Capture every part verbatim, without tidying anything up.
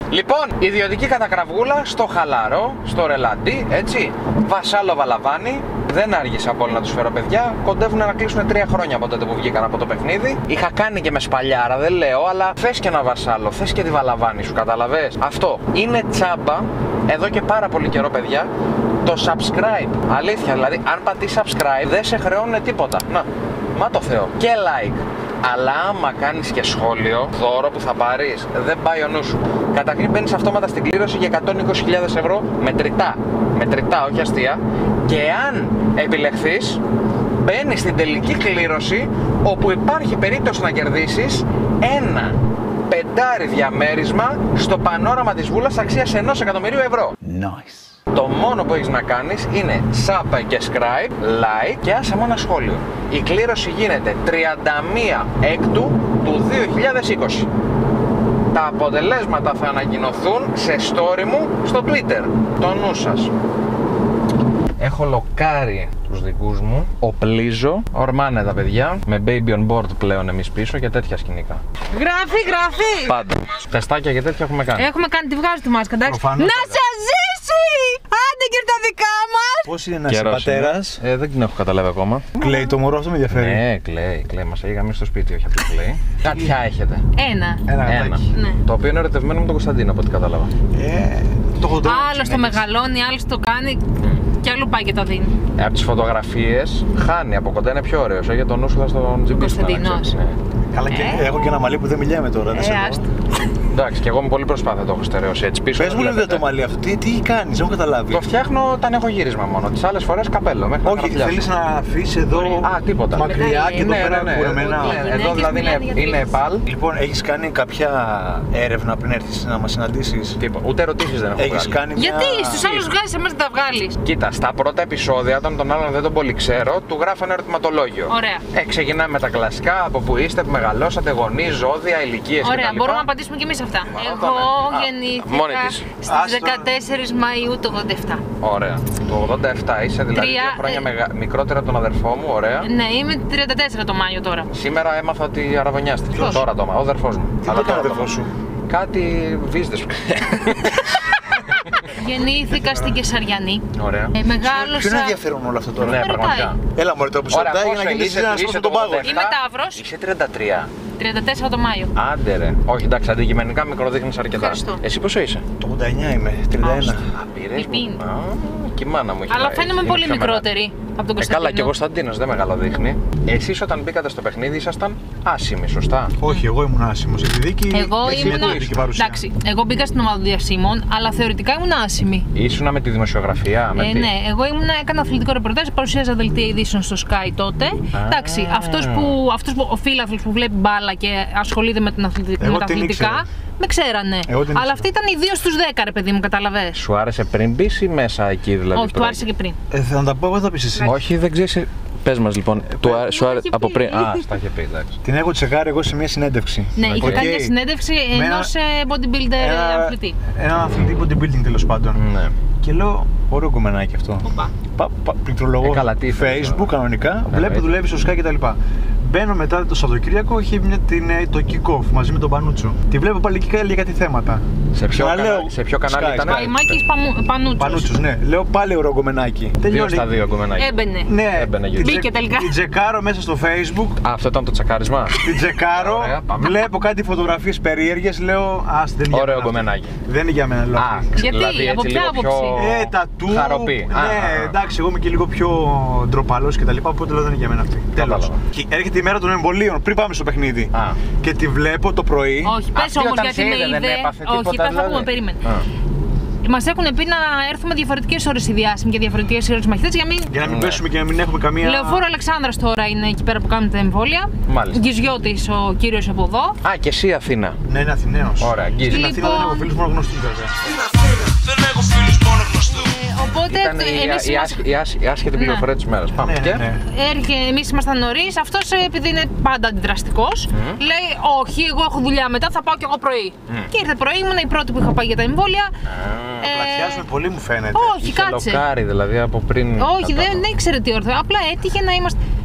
Λοιπόν, ιδιωτική κατακραυγούλα στο χαλαρό, στο ρελαντί, έτσι. Βασάλο Βαλαβάνι. Δεν άργησα από όλα να τους φέρω, παιδιά. Κοντεύουν να κλείσουν τρία χρόνια από τότε που βγήκαν από το παιχνίδι. Είχα κάνει και με σπαλιάρα, δεν λέω, αλλά θες και ένα Βασάλο, θες και τη Βαλαβάνι σου, καταλαβες. Αυτό είναι τσάμπα εδώ και πάρα πολύ καιρό, παιδιά. Το subscribe. Αλήθεια, δηλαδή, αν πατήσεις subscribe, δεν σε χρεώνουν τίποτα. Να, μα το Θεό. Και like. Αλλά άμα κάνεις και σχόλιο, δώρο που θα πάρεις, δεν πάει ο νους σου. Καταρχήν μπαίνεις αυτόματα στην κλήρωση για εκατόν είκοσι χιλιάδες ευρώ μετρητά. Μετρητά, όχι αστεία. Και αν επιλεχθείς, μπαίνεις στην τελική κλήρωση, όπου υπάρχει περίπτωση να κερδίσεις ένα πεντάρι διαμέρισμα στο πανόραμα της Βούλας αξίας ενός εκατομμυρίου ευρώ. Nice. Το μόνο που έχεις να κάνεις είναι sub και subscribe, like και άσε μόνο ένα σχόλιο. Η κλήρωση γίνεται τριάντα μία Έκτου του δύο χιλιάδες είκοσι. Τα αποτελέσματα θα ανακοινωθούν σε story μου στο Twitter. Το νου σας. Έχω λοκάρει τους δικούς μου. Οπλίζω. Ορμάνε τα παιδιά. Με baby on board πλέον εμείς πίσω και τέτοια σκηνικά. Γράφει, γράφει! Πάντα. Τεστάκια και τέτοια έχουμε κάνει. Έχουμε κάνει, τη βγάζω τη μάσκα, εντάξει. Προφανώς. Να σας ζήσει! Άντε και τα δικά μας! Πώς είναι να είσαι πατέρας? Ε, δεν την έχω καταλάβει ακόμα. Κλαίει το μωρό, αυτό με ενδιαφέρει. Ναι, κλαίει, κλαίει. Μας έχει γαμίσει στο σπίτι, όχι απλά κλαίει. Κατιά έχετε. Ένα. Ένα Ένα. γατάκι. Ναι. Το οποίο είναι ερωτευμένο με τον Κωνσταντίνο, από ό,τι κατάλαβα. Ε, το έχω τώρα. Άλλος το μεγαλώνει, άλλος το κάνει και άλλο πάει και το δίνει. Ε, από τις φωτογραφίες χάνει από κοντά, είναι πιο ωραίος. Για τον νου σου θα στον τζι πι. Κωνσταντίνος. Ναι. Καλά, και Ε. έχω και ένα μαλλί που δεν μιλάμε τώρα. Δεν σε Ε, δω. άστο. Εντάξει, και εγώ με πολύ προσπάθεια το έχω στερεώσει έτσι πίσω. Πες μου λίγο για το μαλλί αυτό. Τι, τι κάνεις, δεν έχω καταλάβει. Το φτιάχνω όταν έχω γύρισμα μόνο. Τις άλλες φορές καπέλο. Μέχρι Όχι, να θέλεις να αφήσεις εδώ Α, τίποτα. μακριά και εδώ Ναι, πέρα ναι, ναι. κουρεμένα. Ναι. Εδώ δηλαδή είναι, μιλάνε για είναι τις- επάλ. Λοιπόν, έχεις κάνει κάποια έρευνα πριν έρθεις να μας συναντήσεις? Τίποτα. Ούτε ερωτήσεις δεν έχω Έχεις βγάλει. κάνει μια... Γιατί στους άλλους βγάζεις, εμάς δεν τα βγάλεις. Κοίτα, στα πρώτα επεισόδια, όταν τον άλλον δεν τον πολύ ξέρω, του γράφω ένα ερωτηματολόγιο. Ωραία. Ε, ξεκινάμε με τα κλασικά, από που είστε, που μεγαλώσατε, γονείς, ζώδια, ηλικίες κτλ. Ωραία, μπορούμε να απαντήσουμε και εμείς αυτά. Μαρότα, Εγώ ναι. Α, γεννήθηκα μόνη της. στις Άστο. δεκατέσσερις Μαΐου του ογδόντα επτά. Ωραία. Το ογδόντα επτά είσαι δηλαδή Τρία, δύο χρόνια ε, μεγα... μικρότερα από τον αδερφό μου, ωραία. Ναι, είμαι τριάντα τέσσερα το Μάιο τώρα. Σήμερα έμαθα ότι αραβωνιάστηκε. Ποιος? Τώρα το έμαθα, ο αδερφός μου. Τι Αλλά έκανε ο τώρα το αδερφός έμαθα. σου? Κάτι βίζδες. Γεννήθηκα στην Κεσαριανή. Ωραία. Ε, Ποιο είναι μεγάλωσα. ενδιαφέρον όλο αυτό τώρα? Ναι, με πραγματικά. ρωτάει. Έλα μωρέ, το που σου Ωραία, ρωτάει για πόσο να γίνεις είσαι, ένας είσαι προς το τον πάγο. ογδόντα επτά. Είμαι Ταύρος. Είσαι τριάντα τρία. τριάντα τέσσερα το Μάιο. Άντε ρε. Όχι, εντάξει, αντικειμενικά μικροδείχνεις αρκετά. Ευχαριστώ. Εσύ πόσο είσαι? Το ογδόντα εννιά είμαι, τριάντα ένα. Άστο. Πήρες Λυπήν. μου. Α, και η μάνα μου έχει Αλλά πάει. φαίνομαι Είναι πολύ πιο μεγάλη. μικρότερη από τον Ε, καλά, και ο Κωνσταντίνο. Κωνσταντίνος δεν μεγαλοδείχνει. Εσείς όταν μπήκατε στο παιχνίδι ήσασταν άσημοι, σωστά? Όχι, εγώ ήμουν άσημος. Στη δίκη Εγώ εσύ ήμουν. με τη δίκη παρουσία. Εντάξει, εγώ μπήκα στην ομάδα διασύμων, αλλά θεωρητικά ήμουν άσημη. Ήσουνα με τη δημοσιογραφία, με Ε, τι? ναι, εγώ ήμουν, έκανα αθλητικό ρεπορτάζ, παρουσίαζα δελτία ειδήσεων στο Sky τότε. Εντάξει, αυτός που, αυτός που, ο φίλαθλος που βλέπει μπάλα και ασχολείται με, την αθλη- Εγώ με τα την αθλητικά, ήξερα. με ξέρανε. Εγώ την Αλλά ήξερα. αυτή ήταν οι δύο στους δέκα, ρε παιδί μου, καταλαβες. Σου άρεσε πριν μπεις ή μέσα εκεί δηλαδή? Όχι, του τώρα? άρεσε και πριν. Ε, θα τα πω, εγώ θα πεις εσύ. Όχι, δεν ξέρεις. Πες μας λοιπόν, του άρεσε, σου άρεσε είχε από πει. πριν. Α, στα είχε πει, εντάξει. Την έχω τσεκάρει εγώ σε μια συνέντευξη. Ναι, είχε Οκ. κάνει μια συνέντευξη Με ενός ε, bodybuilder ένα- αθλητή. Έναν αθλητή bodybuilding τέλος πάντων. Ναι. Και λέω, ωραίο κομμενάκι αυτό. Οπα. Πα, πα, πληκτρολογώ Ε, καλά, τι ήθελες Facebook τώρα. κανονικά. Ναι, Βλέπω εννοείται. δουλεύει στο Sky κτλ. Μπαίνω μετά το Σαββατοκύριακο, είχε μια, την, ε, το kick-off μαζί με τον Πανούτσο. Τη βλέπω πάλι εκεί για κάτι θέματα. Σε ποιο, Να κανα... λέω, σε ποιο κανάλι Sky, ήταν? Sky. Παϊμάκης Παμου- Πανούτσος. Πανούτσος, ναι. Λέω πάλι ωραίο κομμενάκι. Δύο στα δύο κομμενάκι. Έμπαινε. Ναι, Έμπαινε την YouTube. Μπήκε τζε- τελικά. Την τσεκάρω μέσα στο Facebook. Α, αυτό ήταν το τσακάρισμα. Την τσεκάρω, Ωραία, πάμε. βλέπω κάτι φωτογραφίες περίεργες, λέω ας δεν είναι για Ωραίο μένα αυτό. κομμενάκι. Δεν είναι για μένα, λέω. Α, Γιατί, δηλαδή, από έτσι ποια λίγο πιο άποψη? Ε, τα του. χαροπή. Ναι, Α, α, α. εντάξει, εγώ είμαι και λίγο πιο ντροπαλός και τα λοιπά, οπότε λέω δεν είναι για μένα αυτή. Κατάλαβα. Τέλος. Και έρχεται η μέρα των εμβολίων, πριν πάμε στο παιχνίδι. Α. Και τη βλέπω το πρωί. Όχι, πες Αυτή όμως όταν γιατί σε με είδε, δεν είδε. έπαθε Όχι, τίποτα, θα δηλαδή? πούμε, περίμενε. Α. Μας έχουν πει να έρθουμε διαφορετικές ώρες οι διάσημοι και διαφορετικές ώρες οι μαχητές για μην. Για να μην Ναι. πέσουμε και να μην έχουμε καμία. Λεωφόρο Αλεξάνδρας τώρα είναι εκεί πέρα που κάνουν τα εμβόλια. Μάλιστα. Γκυζιώτης ο κύριος από εδώ. Α, και εσύ Αθήνα. Ναι, είναι Αθηναίος. Ωραία, γκίζι. Στην Αθήνα δεν Λοιπόν. έχω φίλους, μόνο γνωστούς βέβαια. Δεν έχω φίλους μόνο γνωστούς. Ε, οπότε Ήταν η, εμείς η, είμαστε. άσχε- η, άσχε- η άσχετη Ναι. πληροφορία της μέρας. Πάμε. Ναι, Και? ναι, ναι. Έρχε, εμείς ήμασταν νωρίς. Αυτός ε, επειδή είναι πάντα αντιδραστικός, λέει: όχι, εγώ έχω δουλειά μετά, θα πάω κι εγώ πρωί. Και ήρθε πρωί, ήμουν η πρώτη που είχα πάει για τα εμβόλια. Ε, Πλατιάζουμε πολύ, μου φαίνεται. όχι, Είχε κάτσε. λοκάρει δηλαδή από πριν. Όχι, δεν, δεν ήξερε τι όρθιο. Απλά έτυχε να είμαστε.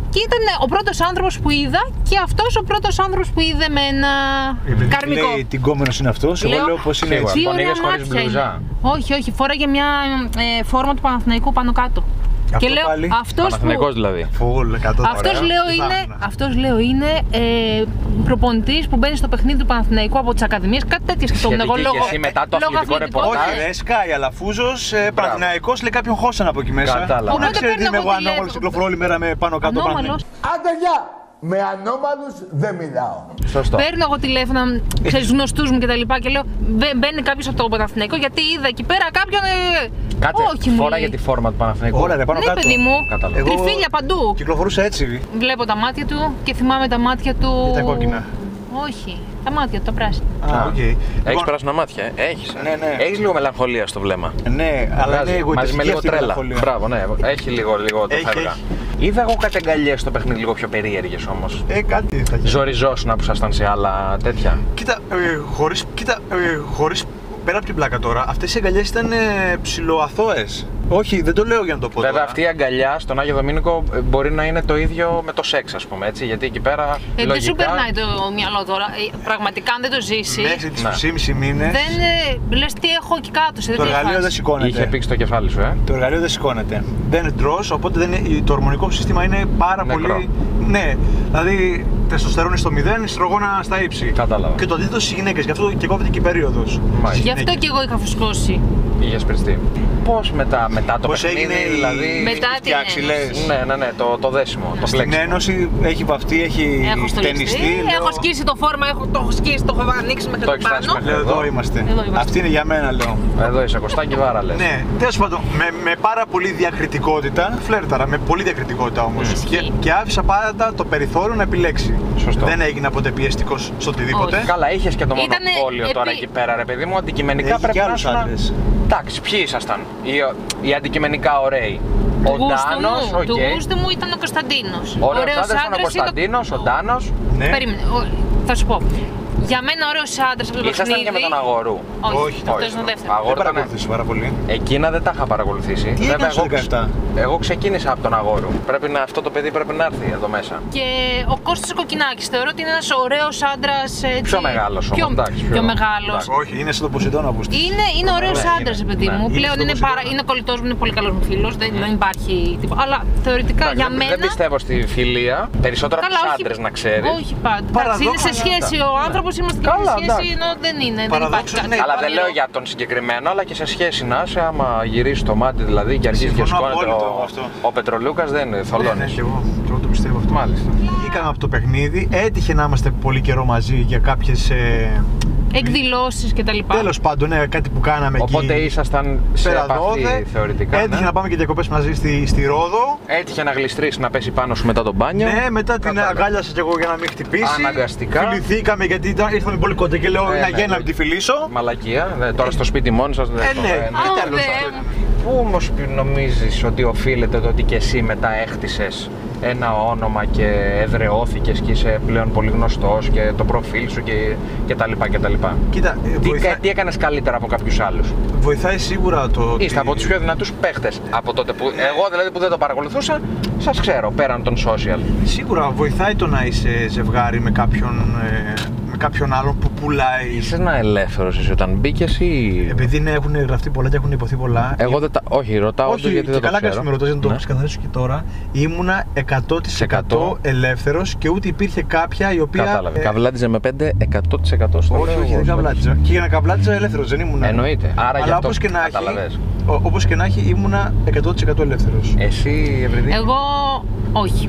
Και ήταν ο πρώτος άνθρωπος που είδα και αυτός ο πρώτος άνθρωπος που είδε με ένα καρμικό. Λέει την κόμενος είναι αυτός, εγώ λέω πως είναι έτσι. Τι Τον ωραία είδες χωρίς μάτια μπλουζά? είναι. Όχι, όχι, φόραγε μια ε, φόρμα του Παναθηναϊκού πάνω κάτω. Αυτό Και λέω, πάλι. αυτός που, Παναθηναϊκός δηλαδή. Φουλ, εκατό τοις εκατό. αυτός λέω είναι, αυτός λέω είναι ε, προπονητής που μπαίνει στο παιχνίδι του Παναθηναϊκού από τις ακαδημίες, κάτι τέτοιο σκεφτόμουν εγώ Σχετική λόγω. και εσύ μετά το λόγω αθλητικό αθλητικού. ρεπορτάζ. Όχι, ρε, σκάει, αλλά Φούζος, ε, Παναθηναϊκός, λέει κάποιον χώσαν από εκεί μέσα. Κατάλαβα. Πού να Οπότε ξέρετε παίρνω είμαι εγώ εγώ τηλέφωνο. ανώμαλος, κυκλοφορώ όλη μέρα με πάνω κάτω Ανώμαλος. Άντε γεια! Με ανώμαλους δεν μιλάω. Σωστό. Παίρνω εγώ τηλέφωνα σε γνωστούς μου και τα λοιπά και λέω «Μπαι- μπαίνει κάποιος από το Παναθηναϊκό γιατί είδα εκεί πέρα κάποιον. Ε, Κάτσε, όχι, μου φορά λέει. για τη φόρμα του Παναθηναϊκού. Όλα ρε, πάνω Ναι, κάτω. παιδί μου, Κατάλαβα. Εγώ τριφύλια παντού. Κυκλοφορούσα έτσι. Βλέπω τα μάτια του και θυμάμαι τα μάτια του. Ή τα κόκκινα. Όχι, τα μάτια του, τα πράσινα. Α, οκ. Έχεις Λοιπόν, πράσινα μάτια, ε? Έχεις. Ναι, ναι. Έχεις λίγο μελαγχολία στο βλέμμα. ναι, αλλά Βγάζει, είναι εγωιτευτική μαζί με λίγο αυτή η τρέλα. μελαγχολία. Μπράβο, ναι. Έχει λίγο, λίγο το Έχει, θα έλεγα. έχει. Είδα εγώ κάτι αγκαλιές στο παιχνίδι λίγο πιο περίεργες όμως. Ε, κάτι θα γίνει. Ζοριζόσουνα που ήσασταν σε άλλα τέτοια. Κοίτα, ε, χωρίς, κοίτα ε, χωρίς, πέρα από την πλάκα τώρα, αυτές οι αγκαλιές ήταν ε, ψιλοαθώες. Όχι, δεν το λέω για να το πω Βέβαια τώρα. αυτή η αγκαλιά στον Άγιο Δομήνικο ε, μπορεί να είναι το ίδιο με το σεξ, ας πούμε, έτσι, γιατί εκεί πέρα Ε, δεν σου λογικά... περνάει το μυαλό τώρα. Ε, πραγματικά αν δεν το ζήσει. Μέχρι τις Ναι. είκοσι μήνες Δεν ε, λες τι έχω εκεί κάτω. Σε το τέτοια εργαλείο φάση. δεν σηκώνεται. Είχε πήξει το κεφάλι σου, ε. Το εργαλείο δεν σηκώνεται. Δεν τρως, οπότε δεν είναι, το ορμονικό σύστημα είναι πάρα Νεκρό. πολύ. Ναι, δηλαδή τεστοστερόνη στο μηδέν, ιστρογόνα στα ύψη. Κατάλαβα. Και το αντίθετο στις γυναίκες, γι' αυτό και κόβεται και η περίοδος. Μάλιστα. Γι' αυτό και εγώ είχα φουσκώσει. Είχες πριστεί. Πώς μετά, μετά το Πώς παιχνίδι, έγινε η- δηλαδή... Μετά την φτιάξει, ένωση. λες. Ναι, ναι, ναι, το, το δέσιμο, το Στην πλέξιμο. ένωση έχει βαφτεί, έχει Έχω στολιστεί, ταινιστεί. λέω- έχω σκίσει το φόρμα, έχω, το έχω σκίσει, το έχω ανοίξει μέχρι Το το έχεις φτάσει πάνω. μέχρι Λέω εδώ Εδώ. είμαστε. Εδώ είμαστε. Αυτή είναι για μένα, λέω. Εδώ είσαι, Κωστάκη Βάρα, λες. Ναι, τέλος πάντων, με, με πάρα πολύ διακριτικότητα, φλέρταρα, με πολύ διακριτικότητα όμως. Ισχύει. Και, και άφησα πάντα το περιθώριο να επιλέξει. Σωστό. Δεν έγινα ποτέ πιεστικός στο οτιδήποτε. Όχι. Καλά, είχες και το Ήτανε μονοπόλιο επί- τώρα εκεί πέρα, ρε παιδί μου, αντικειμενικά Έχει πρέπει και να άλλους ήσουν... άντρες. Εντάξει, ποιοι ήσασταν, οι, οι αντικειμενικά ωραίοι. Του Ο γούστου Ντάνος, μου, οκ. του γούστου μου ήταν ο Κωνσταντίνος. Ωραίος Ωραίος άντρας ήταν ο άντρας είναι Κωνσταντίνος, ο Ντάνος. Ναι. Περίμενε, ο- θα σου πω. Για μένα ωραίος άντρας από το Ήσασταν παιχνίδι. και με τον Αγορού. Όχι, Όχι, αυτό όχι. είναι το δεύτερο. Δεν Αγόρου ήταν... παρακολουθείς πάρα πολύ. Εκείνα δεν τα είχα παρακολουθήσει. Τι Βέβαια, έκανες το εγώ, δεκαεπτά? εγώ ξεκίνησα από τον Αγόρου. Πρέπει να, αυτό το παιδί πρέπει να έρθει εδώ μέσα. Και ο Κώστας Κοκκινάκης θεωρώ ότι είναι ένας ωραίος άντρας. έτσι, Πιο μεγάλος όμως, Πιο, εντάξει, πιο- πιο μεγάλος. εντάξει. Όχι, είναι σαν το Ποσειδώνα που στείλει. Είναι, είναι ωραίος Ναι, άντρας, είναι. παιδί Ναι. μου. Είναι Πλέον στο είναι, Ποσειδώνα. πάρα, είναι κολλητός μου, είναι πολύ καλός μου φίλος. Δεν, δεν υπάρχει τίποτα. Αλλά θεωρητικά Εντάξει, για δεν, μένα. δεν πιστεύω στη φιλία. Περισσότερο από Καλά, τους όχι- άντρες να ξέρεις. Όχι πάντα. Εντάξει, είναι σε Παραδόξως, σχέση ο άνθρωπος, είμαστε και Καλά, σε σχέση εντάξει. ενώ δεν είναι. Δεν υπάρχει Παραδόξως, κάτι. ναι. Αλλά δεν όνειρο. λέω για τον συγκεκριμένο, αλλά και σε σχέση να είσαι, άμα γυρίσει το μάτι δηλαδή και αρχίζει και Συμφωνώ σκόνεται απόλυτα ο, εγώ αυτό. ο Πετρολούκας, δεν Ναι, ναι, θολώνεις. και εγώ, και εγώ το πιστεύω αυτό. Μάλιστα. Βγήκαμε από το παιχνίδι, έτυχε να είμαστε πολύ καιρό μαζί για κάποιες. Ε, Εκδηλώσεις κτλ. τέλος πάντων, ναι, κάτι που κάναμε Οπότε εκεί. ήσασταν σε Πέρα επαφή δώδε, θεωρητικά. Έτυχε ναι. να πάμε και διακοπές μαζί στη, στη Ρόδο. Έτυχε να γλιστρήσει να πέσει πάνω σου μετά τον μπάνιο. Ναι, μετά την Κατάλαβα. αγκάλιασα κι εγώ για να μην χτυπήσει. Αναγκαστικά. Φιληθήκαμε γιατί ήταν, ήρθαμε πολύ κοντά και λέω Ε, να ναι, γέννα να ναι. τη φιλήσω. Μαλακία. Ναι, τώρα στο σπίτι μόνοι σας δεν Ε, το- ναι. ε, Ε, Α, τέλος, δε αυτό μου. Πού όμως νομίζεις ότι οφείλεται το ότι και εσύ μετά έχτισες ένα όνομα και εδραιώθηκες και είσαι πλέον πολύ γνωστός και το προφίλ σου και, και τα λοιπά και τα λοιπά. Κοίτα, ε, Τι, βοηθά- τι έκανες καλύτερα από κάποιους άλλους? βοηθάει σίγουρα το ότι. Είστε από τους πιο δυνατούς παίχτες από τότε που εγώ δηλαδή που δεν το παρακολουθούσα, σας ξέρω πέραν των social. Σίγουρα βοηθάει το να είσαι ζευγάρι με κάποιον, ε, με κάποιον άλλον που πουλάει. Είσαι ένα ελεύθερος εσύ όταν μπήκες ή... Επειδή ναι, έχουν γραφτεί πολλά και έχουν υποθεί πολλά. Εγώ δεν τα... Όχι, ρωτάω Όχι, όντως γιατί και δεν το καλά ξέρω. κάνεις με ρωτάς για να το Ναι. ξεκαθαρίσω και τώρα. Ήμουνα εκατό τοις εκατό ελεύθερος και ούτε υπήρχε κάποια η οποία. Κατάλαβε. ε, Καβλάντιζε με πέντε εκατό τοις εκατό στο όχι, λέω όχι, εγώ, δεν στο καβλάτιζα. Και για να καβλάτιζα ελεύθερος, δεν ήμουνα. Εννοείται. Άρα γι' Αλλά αυτό όπως και να κατάλαβες. έχει, ο- όπως και να έχει, ήμουνα εκατό τοις εκατό ελεύθερος. Εσύ, Ευρυδίκη. Εγώ όχι.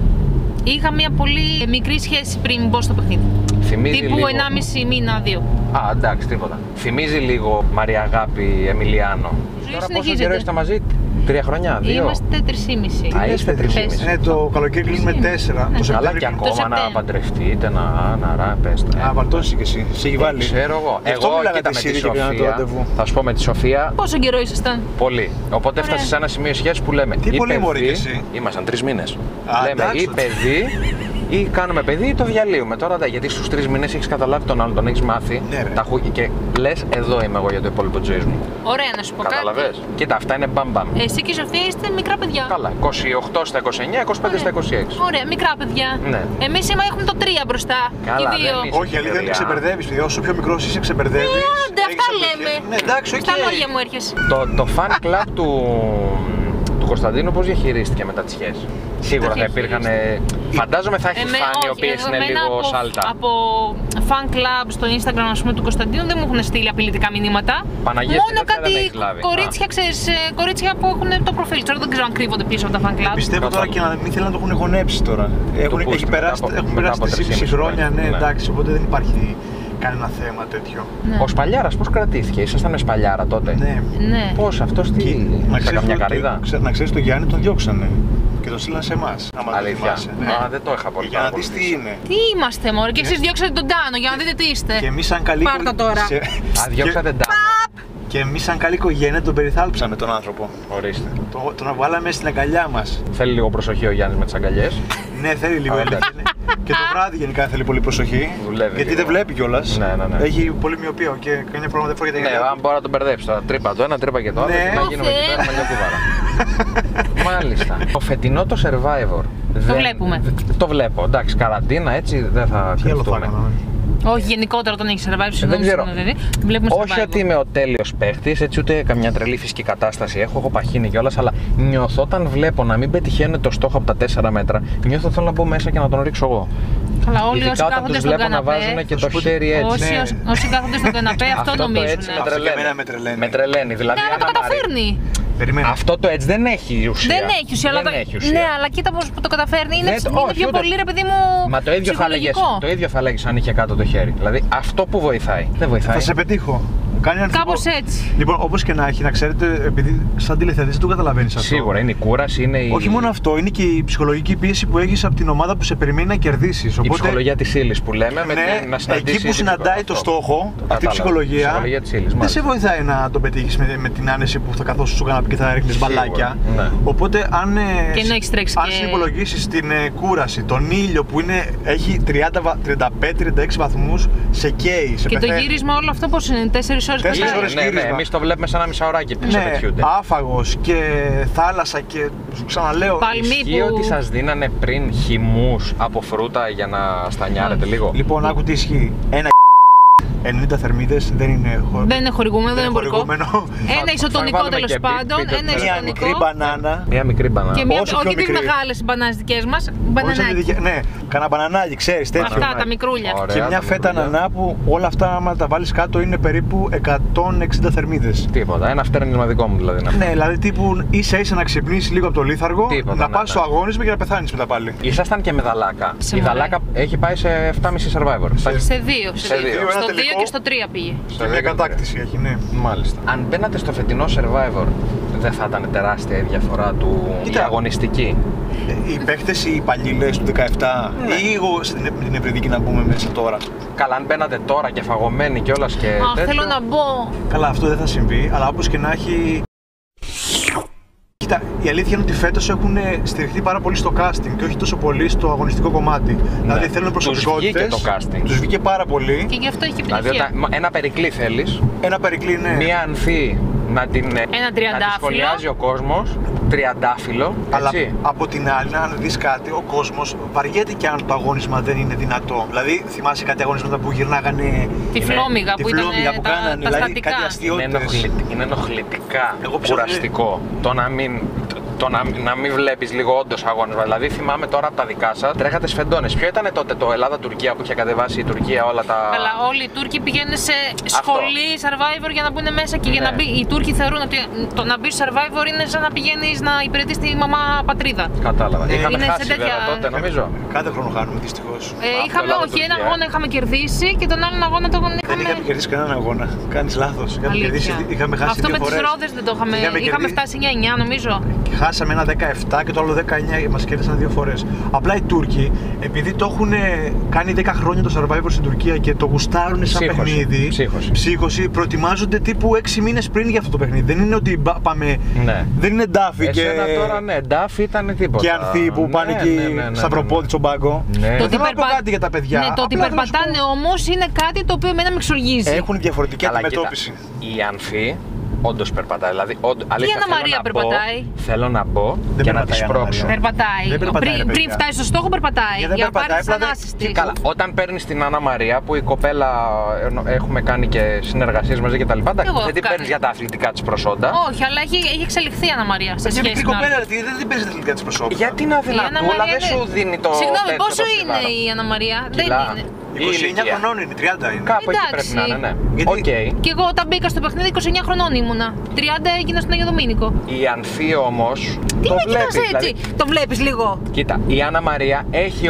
Είχα μια πολύ μικρή σχέση πριν μπω στο παιχνίδι. Θυμίζει Τύπου λίγο... ενάμιση μήνα, δύο. Α, εντάξει, τίποτα. Θυμίζει λίγο Μαρία Αγάπη Εμιλιάνο. Ζωή Τώρα πόσο συνεχίζεται. καιρό είστε μαζί, τρία χρονιά, δύο. Είμαστε τρεισήμιση. Α, είστε τρεις και μισή. Ναι, το καλοκαίρι κλείνουμε τέσσερα. Ναι. Το Καλά Σεπτέμβριο και κλείνουμε- ακόμα να Σεπτέμβριο. παντρευτείτε, να, να ρά, πες τα. Α, βαλτώσει και εσύ. Σε έχει βάλει. Ξέρω εγώ. Γι' αυτό Εγώ, μου λέγατε κοίτα, με εσύ τη και πήγαινα το Σοφία, ραντεβού. θα σου πω με τη Σοφία, Πόσο καιρό ήσασταν? πολύ. Οπότε Ωραία. έφτασε σε ένα σημείο σχέση που λέμε. Τι ή πολύ, παιδί- μωρή, κι εσύ. Ήμασταν τρεις μήνες. Α, Λέμε εντάξει, ή τότε. παιδί Ή κάνουμε παιδί ή το διαλύουμε. Τώρα δε, γιατί στους τρεις μήνες έχεις καταλάβει τον άλλον, τον έχεις μάθει. Ναι, τα χου... Και λες, εδώ είμαι εγώ για το υπόλοιπο της ζωής μου. Ωραία, να σου πω κάτι. Καταλαβες. Κοίτα, αυτά είναι μπαμ-μπαμ. Εσύ και η Σοφία είστε μικρά παιδιά. Καλά, είκοσι οκτώ στα είκοσι εννιά, είκοσι πέντε στα είκοσι έξι. Ωραία, μικρά παιδιά. Ναι. Εμείς σήμερα έχουμε το τρία μπροστά. Καλά, οι δύο. δεν είσαι. Όχι, αλήθεια είναι ξεμπερδεύεις, παιδιά. Όσο πιο μικρός είσαι, ξεμπερδεύεις. Ε, άντε, αυτά Έχεις λέμε. Ναι, εντάξει, οκ. Στα λόγια μου έρχεσαι. Το, το fan club του, του Κωνσταντίνου πώς διαχειρίστηκε μετά τη σχέση. Σίγουρα θα υπήρχαν. Φαντάζομαι θα έχει Εμέ- φάνει οι όχι, οποίες είναι εμένα λίγο από, σάλτα. Από fan club στο Instagram, ας πούμε, του Κωνσταντίνου δεν μου έχουν στείλει απειλητικά μηνύματα. Παναγία, Μόνο τέτοια δεν κάτι έχεις λάβει. κορίτσια, ξέρεις, ε, κορίτσια που έχουν το προφίλ. Τώρα δεν ξέρω αν κρύβονται πίσω από τα fan club. Πιστεύω τώρα Κατάλαβα. και να μην θέλουν να το έχουν γονέψει τώρα. Έχουν, πούστη έχει μετά περάσει, από- έχουν μετά περάσει από τεσσερις τρία και μισό χρόνια, ναι, χρόνια. εντάξει, οπότε δεν υπάρχει κανένα θέμα τέτοιο. Ναι. Ο Σπαλιάρας πώς κρατήθηκε, ήσασταν με Σπαλιάρα τότε. Ναι. Ναι. Πώς, αυτός τι. Να Σε ξέρεις, καμιά το- καρύδα. ξέ- να ξέρεις, τον Γιάννη τον διώξανε και τον στείλαν σε εμάς. άμα το Αλήθεια. θυμάσαι. Ναι. Α, δεν το είχα πολύ Για να δεις τι παρακολουθήσει. είναι. Τι είμαστε, μωρέ, και εσείς διώξατε τον Τάνο για να δείτε τι είστε. Και εμείς σαν καλή Πάρ' το τώρα. σε- Α, διώξατε και- Ντάνο. Και εμείς σαν καλή οικογένεια τον περιθάλψαμε τον άνθρωπο. Ορίστε. Το- Τον βγάλαμε στην αγκαλιά μας. Θέλει λίγο προσοχή ο Γιάννης με τις αγκαλιές. Ναι, θέλει λίγο Α, έλεγχο. εντάξει. Και το βράδυ γενικά θέλει πολύ προσοχή. Δουλεύει Γιατί λίγο. δεν βλέπει κιόλας. Ναι, ναι, ναι. Έχει πολύ μοιοπία και καμιά φορά δεν φοράει τα Ναι, γυαλιά αν του. μπορώ να τον μπερδέψει τώρα. Τρύπα το ένα, τρύπα και το άλλο. Ναι. Και να γίνουμε Ω, εκεί πέρα Θεέ. μαλλιοκούβαρα. Μάλιστα. Το φετινό το Survivor. Το βλέπουμε. Το βλέπω. Εντάξει, καραντίνα έτσι δεν θα Τι άλλο θα κρυφτούμε. έκανα. Όχι, γενικότερα τον έχει survive, συγγνώμη, ξέρω. συγγνώμη, δηλαδή. Βλέπουμε Όχι survival. ότι είμαι ο τέλειος παίχτης, έτσι ούτε καμιά τρελή φυσική κατάσταση έχω, έχω παχύνει κιόλας, αλλά νιώθω όταν βλέπω να μην πετυχαίνουν το στόχο από τα τέσσερα μέτρα, νιώθω θέλω να μπω μέσα και να τον ρίξω εγώ. Καλά, όλοι Ειδικά όσοι όταν κάθονται τους στον βλέπω να καναπέ. βάζουν και Θα το σου πω χέρι έτσι. Όσοι, Ναι. όσοι, όσοι κάθονται στον καναπέ, αυτό Αυτό το νομίζουν. έτσι με Αυτό και τρελαίνει. εμένα με τρελαίνει. Με τρελαίνει, δηλαδή. Ναι, αλλά το αν αμάρει- καταφέρνει. Περιμένω. Αυτό το έτσι δεν έχει ουσία. Δεν έχει ουσία, αλλά Δεν το- έχει ουσία. Ναι, αλλά κοίτα πώς το καταφέρνει. Είναι, Δεν- είναι όχι, πιο ούτε- πολύ, ρε παιδί μου. Μα το ίδιο, θα έλεγες, ψυχολογικό. το ίδιο θα έλεγες αν είχε κάτω το χέρι. Δηλαδή αυτό που βοηθάει. Δεν βοηθάει. Θα σε πετύχω. Κάνει ένα Κάπως θετικό- έτσι. Λοιπόν, όπως και να έχει, να ξέρετε, επειδή σαν τηλεθεατής δεν το καταλαβαίνεις αυτό. Σίγουρα είναι η κούραση, είναι η. Όχι μόνο αυτό, είναι και η ψυχολογική πίεση που έχεις από την ομάδα που σε περιμένει να κερδίσεις. Η ψυχολογία της ύλης που λέμε με ναι, την, να συναντήσει. εκεί που συναντάει το στόχο, αυτή η κατάλαβα. ψυχολογία, Ψυχολογία της ύλης, δεν μάλιστα. σε βοηθάει να τον πετύχεις με, με την άνεση που θα καθόσεις στο καναπέ και θα ρίχνεις Σίγουρα, μπαλάκια. ναι. Οπότε, αν, ε, Και ενώ έχεις τρέξει αν και- συνυπολογίσεις την ε, κούραση, τον ήλιο που είναι, έχει τριάντα, τριάντα πέντε τριάντα έξι βαθμούς, σε καίει, σε Και το πεθαίνει. γύρισμα όλο αυτό πώς είναι, τέσσερις ώρες Τέσσερις κρατάει. ώρες Ναι, ναι, γύρισμα. εμείς το βλέπουμε σαν ένα μισάωράκι που σε Ναι, πετιούνται. άφαγος και θάλασσα και σου ξαναλέω. Παλμί Ισχύει που- ότι σας δίνανε πριν χυμούς από φρούτα για να στανιάρετε λίγο. Λοιπόν, άκου τι ισχύει. Ένα ενενήντα θερμίδες δεν είναι, χω... Δεν είναι χορηγούμενο, δεν είναι εμπορικό. χορηγούμενο. Ένα Θα- ισοτονικό θα βάλουμε τέλος και μπι- πάντων. μπι- Ένα μπι- Μια ισοτονικό. μικρή μπανάνα. Μια μικρή μπανάνα. Και μια, Όσο πιο όχι τις μικρή. μεγάλες μπανάνες δικές μας, Όσο είναι μπανανάκι. δικαι- Ναι, κανένα μπανανάκι, ξέρεις, τέτοιο. Αυτά τα μικρούλια. Ωραία, Και μια τα φέτα μικρούλια. ανανά που όλα αυτά, άμα τα βάλεις κάτω, είναι περίπου εκατόν εξήντα θερμίδες. Τίποτα. Ένα φτέρνισμα δικό μου δηλαδή. να πω. Ναι, δηλαδή τύπου ίσα ίσα να ξυπνήσεις λίγο από το λίθαργο, Τίποτα, να ναι, πας ναι. στο αγώνισμα και να πεθάνεις μετά πάλι. Ήσασταν και με δαλάκα. Σε Η μωρέ. δαλάκα έχει πάει σε επτά κόμμα πέντε Survivor. Σε- Σε δύο. Σε δύο. Ένα Στο δύο τελικό. και στο τρία πήγε. Σε Και μια δύο και κατάκτηση έχει, ναι. Μάλιστα. Αν μπαίνατε στο φετινό Survivor, δεν θα ήταν τεράστια η διαφορά του η Κοίτα. αγωνιστική. Ε, Οι παίχτες, οι παλίλες του δεκαεπτά Ναι. ή εγώ στην με την Ευρυδική να μπούμε μέσα τώρα. Καλά, αν μπαίνατε τώρα και φαγωμένοι κιόλας και. Αχ, τέτοιο, θέλω να μπω. Καλά, αυτό δεν θα συμβεί, αλλά όπως και να έχει. Κοίτα, η αλήθεια είναι ότι φέτος έχουν στηριχτεί πάρα πολύ στο casting και όχι τόσο πολύ στο αγωνιστικό κομμάτι. Δηλαδή θέλουν Τους προσωπικότητες. βγήκε το casting. Τους βγήκε πάρα πολύ. Και γι' αυτό έχει Δηλαδή, επιτυχία. όταν- μα- ένα περικλή θέλεις, Ένα περικλή, ναι. μία ανθή να την, να τη τριαντάφυλλο. σχολιάζει ο κόσμος, τριαντάφυλλο, Αλλά έτσι. από την άλλη, αν δεις κάτι, ο κόσμος βαριέται και αν το αγώνισμα δεν είναι δυνατό. Δηλαδή, θυμάσαι κάτι αγωνίσματα που γυρνάγανε. Τη φλόμιγα Τη που ήταν φλόμιγα που τα, κάνανε, τα δηλαδή στατικά. κάτι Είναι, αστείωτες. ενοχλητικά, είναι ενοχλητικά Εγώ πιστεύω ότι- κουραστικό το να μην, το να, να μην βλέπεις λίγο όντως αγώνισμα. Δηλαδή θυμάμαι τώρα από τα δικά σας, τρέχατε σφεντώνες. Ποιο ήταν τότε το Ελλάδα-Τουρκία που είχε κατεβάσει η Τουρκία όλα τα. Αλλά όλοι οι Τούρκοι πηγαίνουν σε σχολή Survivor για να μπουν μέσα και για Ναι. να μπει. Οι Τούρκοι θεωρούν ότι το να μπει στο Survivor είναι σαν να πηγαίνει να υπηρετείς τη μαμά πατρίδα. Κατάλαβα. Ναι, Είχαμε είναι σε χάσει τέτοια- βέβαια τότε νομίζω. Κάθε χρόνο χάνουμε δυστυχώς. Ε, Αυτό είχαμε, Ελλάδα, όχι, ένα Τουρκία. αγώνα είχαμε κερδίσει και τον άλλον αγώνα τον Δεν είχαμε. είχαμε κερδίσει κανέναν αγώνα. Κάνεις λάθος. Είχαμε, Αλήθεια. κερδίσει, είχαμε χάσει Αυτό δύο με τις φορές. ρόδες δεν το είχαμε. Είχαμε Είχαμε κερδίσει- φτάσει εννιά εννιά νομίζω. Και χάσαμε χάσαμε ένα δεκαεπτά και το άλλο δεκαεννιά, μας κέρδισαν δύο φορές. Απλά οι Τούρκοι, επειδή το έχουν κάνει δέκα χρόνια το Survivor στην Τουρκία και το γουστάρουν σαν Ψύχωση. παιχνίδι, Ψύχωση. ψύχωση, προετοιμάζονται τύπου έξι μήνες πριν για αυτό το παιχνίδι. Δεν είναι ότι πάμε. Ναι. Δεν είναι ντάφι και. Εσένα τώρα, ναι, ντάφι ήταν τίποτα. Και ανθοί που πάνε ναι, εκεί ναι, ναι, ναι, σταυροπόδι στον πάγκο. Ναι. Δεν Το θέλω να ότι πω περπα- κάτι για τα παιδιά. Ναι, το ότι απλά θέλω να σου περπατάνε πω, όμως είναι κάτι το οποίο εμένα με εξοργίζει. έχουν διαφορετική Καλά, αντιμετώπιση. κοίτα, η Ανθή όντως περπατάει. Δηλαδή, όντως, αλήθεια, Αννα θέλω Μαρία να πω- περπατάει? Θέλω να πω Δεν και να περπατάει τη η Αννα σπρώξω. Μαρία. Περπατάει. Δεν περπατάει, πριν, ρε πριν παιδιά. φτάσει στο στόχο, περπατάει. Για δεν Για να περπατάει, πάρει απλά δεν- ανάσεις και της. Καλά, όταν παίρνει την Άννα Μαρία που η κοπέλα ε, έχουμε κάνει και συνεργασίες μαζί και τα λοιπά, εντάξει, εγώ δεν έχω την κάνει. παίρνει για τα αθλητικά της προσόντα. Όχι, αλλά έχει, έχει εξελιχθεί η Αννα Μαρία σε Είναι σχέση μικρή με κοπέλα, άλλες. ρε, δεν δεν παίζει τα τελικά τη προσώπου. Γιατί να Η Άννα δυνατούλα Μαρία δεν σου είναι- δίνει το. Συγγνώμη, τέτοιο, πόσο το είναι στιβάρο. η Αννα Μαρία? Δεν Κιλά. είναι. Η είκοσι εννιά ηλικία. χρονών είναι, τριάντα είναι. Κάπου εκεί Εντάξει. πρέπει να είναι, ναι. Γιατί- Οκ. Και εγώ όταν μπήκα στο παιχνίδι είκοσι εννιά χρονών ήμουνα. τριάντα έγινα στον Αγιο Δομήνικο. Η Ανθή όμως. Τι το με βλέπει, κοιτάς έτσι, δηλαδή- το βλέπεις λίγο. Κοίτα, η Άννα Μαρία έχει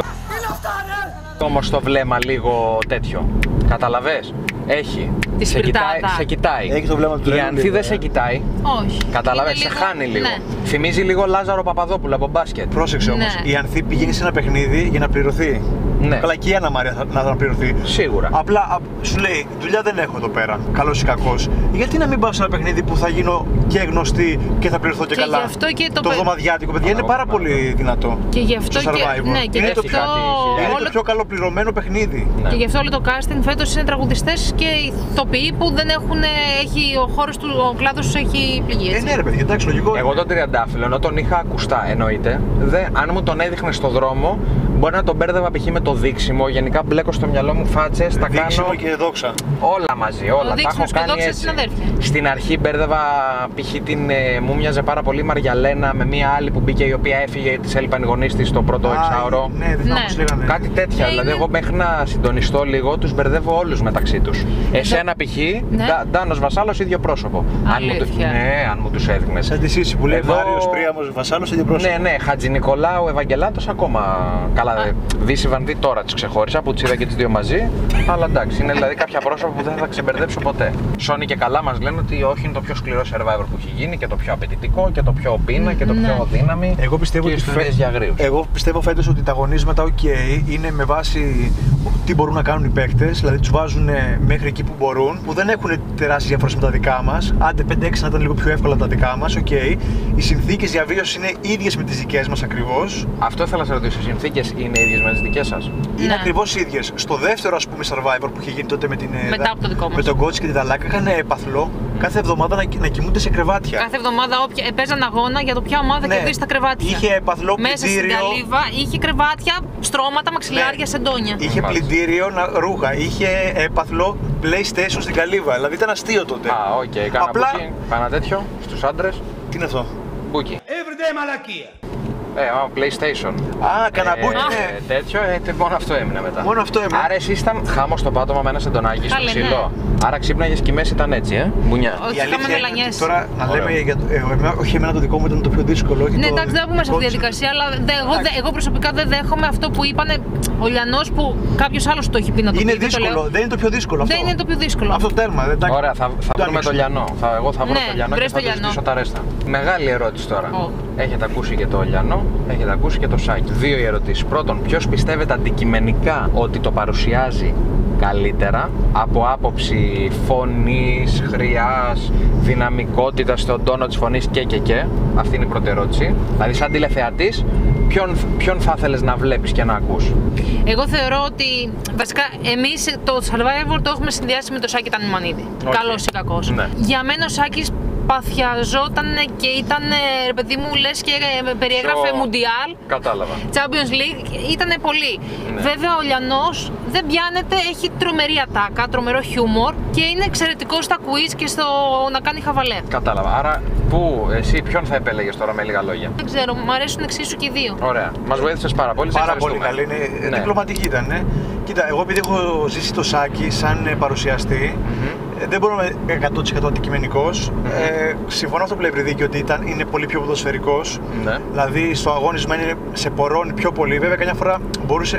όμως το βλέμμα λίγο τέτοιο. Καταλαβες? Έχει. Τη σε κοιτάει, σπιρτάδα. σε κοιτάει. Έχει το βλέμμα του Η τρέλου Ανθή λίγο, δεν ε. σε κοιτάει. Όχι. Καταλαβες, σε Είναι χάνει λίγο. Ναι. Θυμίζει λίγο Λάζαρο Παπαδόπουλο από μπάσκετ. Πρόσεξε όμως, Ναι. η Ανθή πηγαίνει σε ένα παιχνίδι για να πληρωθεί. Ναι. Καλά, και η Άννα Μαρία θα, να, να πληρωθεί. Σίγουρα. Απλά α, σου λέει, δουλειά δεν έχω εδώ πέρα. Καλός ή κακός. Γιατί να μην πάω σε ένα παιχνίδι που θα γίνω και γνωστή και θα πληρωθώ και, Και καλά. γι' αυτό και το το παι- εβδομαδιάτικο, παιδιά, είναι Εγώ, πάρα ναι. πολύ δυνατό. Και γι' αυτό στο και, Survivor. ναι, και είναι γι' το, αυτό κάτι- είναι όλο, το πιο καλοπληρωμένο παιχνίδι. Ναι. και γι' αυτό όλο το casting φέτος είναι τραγουδιστές και ηθοποιοί που δεν έχουν, έχει, ο χώρος του, ο κλάδος τους έχει πληγεί, Ε, έτσι. ναι, ρε παιδιά, εντάξει, λογικό. Εγώ είναι. τον τριαντάφυλλο, ενώ τον είχα ακουστά, εννοείται, δε, αν μου τον έδειχνε στο δρόμο, μπορεί να τον μπέρδευα π.χ. με το δείξιμο. Γενικά μπλέκω στο μυαλό μου φάτσες, τα Δείξιμο κάνω. και δόξα. Όλα μαζί, όλα. Τα έχω δείξιμος και κάνει δόξα έτσι. είναι αδέρφια. Στην αρχή μπέρδευα π.χ. την. Ε, μου μοιάζε πάρα πολύ η Μαριαλένα με μία άλλη που μπήκε η οποία έφυγε, τη έλειπαν οι γονείς της το πρώτο Α, εξάωρο. Ναι, δεν θυμάμαι Ναι. πώς λέγανε. Κάτι τέτοια. Ε, δηλαδή, είναι- εγώ μέχρι να συντονιστώ λίγο, τους μπερδεύω όλους μεταξύ τους. Εσένα π.χ. Ναι. Ντα- Ντάνος Βασάλος, ίδιο πρόσωπο. Αν μου, το- Αλήθεια. ναι, αν μου τους έδειχνες. Σαν τη Σύση που λέει Εδώ- Μάριος Πρίαμος Βασάλος, ίδιο πρόσωπο. Ναι, ναι, Χατζη Νικολάου, Ευαγγελάτος ακόμα. Καλά, Δύση Βανδύ τώρα τις ξεχώρισα που τις είδα και τις δύο μαζί. Αλλά εντάξει, είναι δηλαδή κάποια πρόσωπα που δεν θα ξεμπερδέψω ποτέ. Σόνι και καλά μας λένε ότι όχι, είναι το πιο σκληρό survivor που έχει γίνει και το πιο απαιτητικό και το πιο πείνα και το Ναι. πιο δύναμη. Εγώ πιστεύω, και ότι ιστορίες φε- για αγρίους. Εγώ πιστεύω φέτος ότι τα αγωνίσματα OK είναι με βάση τι μπορούν να κάνουν οι παίκτες, δηλαδή τους βάζουν μέχρι εκεί που μπορούν, που δεν έχουν τεράστιες διαφορές με τα δικά μας. Άντε πέντε έξι να ήταν λίγο πιο εύκολα από τα δικά μας, OK. Οι συνθήκες διαβίωσης είναι ίδιες με τις δικές μας ακριβώς. Αυτό ήθελα να σε ρωτήσω. Οι συνθήκες είναι ίδιες με τις δικές σας? Είναι Ναι. ακριβώς ίδιες. Στο δεύτερο, ας πούμε, Survivor που είχε γίνει τότε με την. ε, Μετά από το δικό μας. Με τον Κότσι και την Ταλάκα, είχαν έπαθλο κάθε εβδομάδα να, να κοιμούνται σε κρεβάτια. Κάθε εβδομάδα όποια, ε, παίζαν αγώνα για το ποια ομάδα Ναι. κερδίσει τα κρεβάτια. Είχε έπαθλο, Μέσα στην πλυντήριο. καλύβα είχε κρεβάτια, στρώματα, μαξιλάρια, Ναι. σεντόνια. Είχε Μάλιστα. πλυντήριο, να- ρούχα, είχε έπαθλο PlayStation στην καλύβα. Δηλαδή ήταν αστείο τότε. Α, οκ, κάνα Απλά- μπούκι, κάνα τέτοιο στους άντρες. Τι είναι αυτό. Μπούκι. Everyday μαλακία. Ε, α, PlayStation. Α, καναμπούκι, Ε, ναι. τέτοιο, ε, τε- μόνο αυτό έμεινε μετά. Μόνο αυτό έμεινε. Άρα εσύ ήταν χάμο στο πάτωμα με ένα σεντονάκι στο Καλέ, ξύλο. Άρα ξύπναγες και η μέση ήταν έτσι, ε. Μπουνιά. Όχι, Η είχαμε αλήθεια είναι ότι μελανιές. τώρα να Ωραίο. λέμε για το, ε, εμένα- όχι εμένα το δικό μου ήταν το πιο δύσκολο. Όχι Ναι, το εντάξει, δεν πούμε σε αυτή τη δικό τους. διαδικασία, αλλά δε, εγώ, δε, εγώ προσωπικά δεν δέχομαι αυτό που είπανε ο Λιανός που κάποιο άλλο το έχει πει να το Είναι πει. δεν το δύσκολο, λέω. δεν είναι το πιο δύσκολο αυτό. Δεν είναι το πιο δύσκολο. Αυτό τέρμα, δεν τα Ωραία, θα, θα το βρούμε το ανοίξουμε. Λιανό. Θα, εγώ θα βρω Ναι, το Λιανό και βρες θα το του Λιανό. ζητήσω τα ρέστα. Μεγάλη ερώτηση τώρα. Ω. Έχετε ακούσει και το Λιανό, έχετε ακούσει και το Σάκη. Δύο οι ερωτήσεις. Πρώτον, ποιος πιστεύετε αντικειμενικά ότι το παρουσιάζει καλύτερα από άποψη φωνής, χρειάς, δυναμικότητας στον τόνο της φωνής και και και. Αυτή είναι η πρώτη ερώτηση. Δηλαδή, σαν τηλεθεατής, ποιον, ποιον θα ήθελες να βλέπεις και να ακούς? Εγώ θεωρώ ότι βασικά εμείς το Survivor το έχουμε συνδυάσει με το Σάκη Τανιμανίδη. Οκ. Καλός ή κακός. Ναι. Για μένα ο Σάκης παθιαζόταν και ήταν, ρε παιδί μου, λες και ε, περιέγραφε Πιο- Μουντιάλ. Κατάλαβα. Champions League ήταν πολύ. Ναι. Βέβαια ο Λιανός δεν πιάνεται, έχει τρομερή ατάκα, τρομερό χιούμορ και είναι εξαιρετικός στα quiz και στο να κάνει χαβαλέ. Κατάλαβα. Άρα, πού, εσύ ποιον θα επέλεγες τώρα με λίγα λόγια? Δεν ξέρω, μου αρέσουν εξίσου και οι δύο. Ωραία. Μας βοήθησες πάρα πολύ. Σε Πάρα πολύ ευχαριστούμε. καλή. Είναι Ναι. διπλωματική ήταν. Ναι. Κοίτα, εγώ επειδή έχω ζήσει το Σάκη σαν ε, παρουσιαστή, ε, δεν μπορώ να είμαι εκατό τοις εκατό αντικειμενικός. Ε, συμφωνώ αυτό που λέει Βρυδίκη ότι ήταν, είναι πολύ πιο ποδοσφαιρικός. Ναι. Δηλαδή στο αγώνισμα είναι σε πορώνει πιο πολύ. Βέβαια, καμιά φορά μπορούσε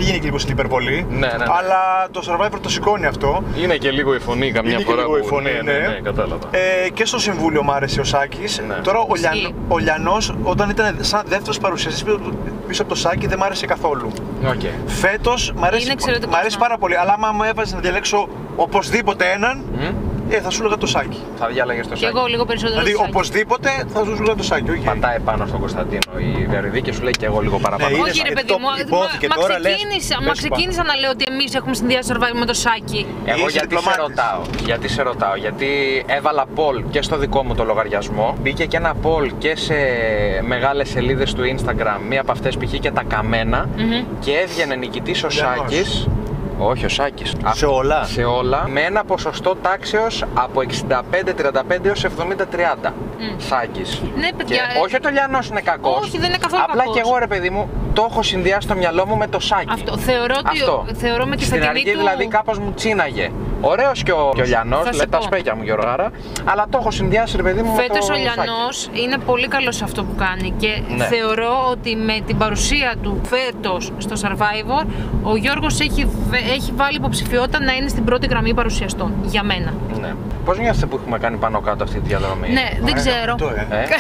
πήγαινε και λίγο στην υπερβολή. Ναι, ναι, ναι. Αλλά το Survivor το σηκώνει αυτό. Είναι και λίγο η φωνή καμιά Είναι φορά. και λίγο η που... φωνή, ναι, ναι, ναι, κατάλαβα. Ε, και στο Συμβούλιο μου άρεσε ο Σάκης. Ναι. Τώρα ο, Λιαν, Ισχύει. ο Λιανός, όταν ήταν σαν δεύτερος παρουσιαστής πίσω από το Σάκη, δεν μ' άρεσε καθόλου. Okay. Φέτος μ' αρέσει, Είναι εξαιρετικός, μ' αρέσει ναι. πάρα πολύ. Αλλά άμα μου έβαζε να διαλέξω οπωσδήποτε έναν, Mm? ε, θα σου έλεγα το Σάκη. Θα διάλεγες το Και Σάκη. εγώ λίγο περισσότερο. Δηλαδή, το Σάκη. οπωσδήποτε θα σου έλεγα το Σάκη. Okay. Πατάει πάνω στον Κωνσταντίνο η Βερδί και σου λέει και εγώ λίγο παραπάνω. Ναι, είναι Όχι, ρε σαν- παιδί το μου, υπόθηκε μα, τώρα, μα λες, ξεκίνησα, πες μα σου ξεκίνησα να λέω ότι εμείς έχουμε συνδυάσει Survivor με το Σάκη. Εγώ Είσαι γιατί σε διπλωμάτης. ρωτάω, γιατί σε ρωτάω, γιατί έβαλα poll και στο δικό μου το λογαριασμό. Μπήκε και ένα poll και σε μεγάλες σελίδες του Instagram, μία από αυτές π.χ. και τα καμένα, Μμμ. και έβγαινε νικητής ο Λιανός. Σάκης. Όχι, ο Σάκης. Σε όλα. Σε όλα, με ένα ποσοστό τάξεως από εξήντα πέντε τριάντα πέντε έως εβδομήντα τριάντα. Σάκης. Ναι, παιδιά, Και όχι ότι ο Λιανός είναι κακός. Όχι, δεν είναι καθόλου Απλά κακός. και εγώ, ρε παιδί μου, το έχω συνδυάσει στο μυαλό μου με το Σάκη. Αυτό. Θεωρώ ότι, Αυτό. θεωρώ με τη Στην φετινή αρχή του... δηλαδή κάπως μου τσίναγε. Ωραίος και ο, και ο Λιανός, Θα σου λέει τα πω. σπέκια μου Γιωργάρα, αλλά το έχω συνδυάσει, ρε παιδί μου, με Φέτος το ο Σάκη. Λιανός είναι πολύ καλός σε αυτό που κάνει και Ναι. θεωρώ ότι με την παρουσία του φέτος στο Survivor ο Γιώργος έχει, βε- έχει βάλει υποψηφιότητα να είναι στην πρώτη γραμμή παρουσιαστών, για μένα. Ναι. Πώς νιώθετε που έχουμε κάνει πάνω κάτω αυτή τη διαδρομή? Ναι, δεν ξέρω. αυτό, ε. Ε, ωραίο,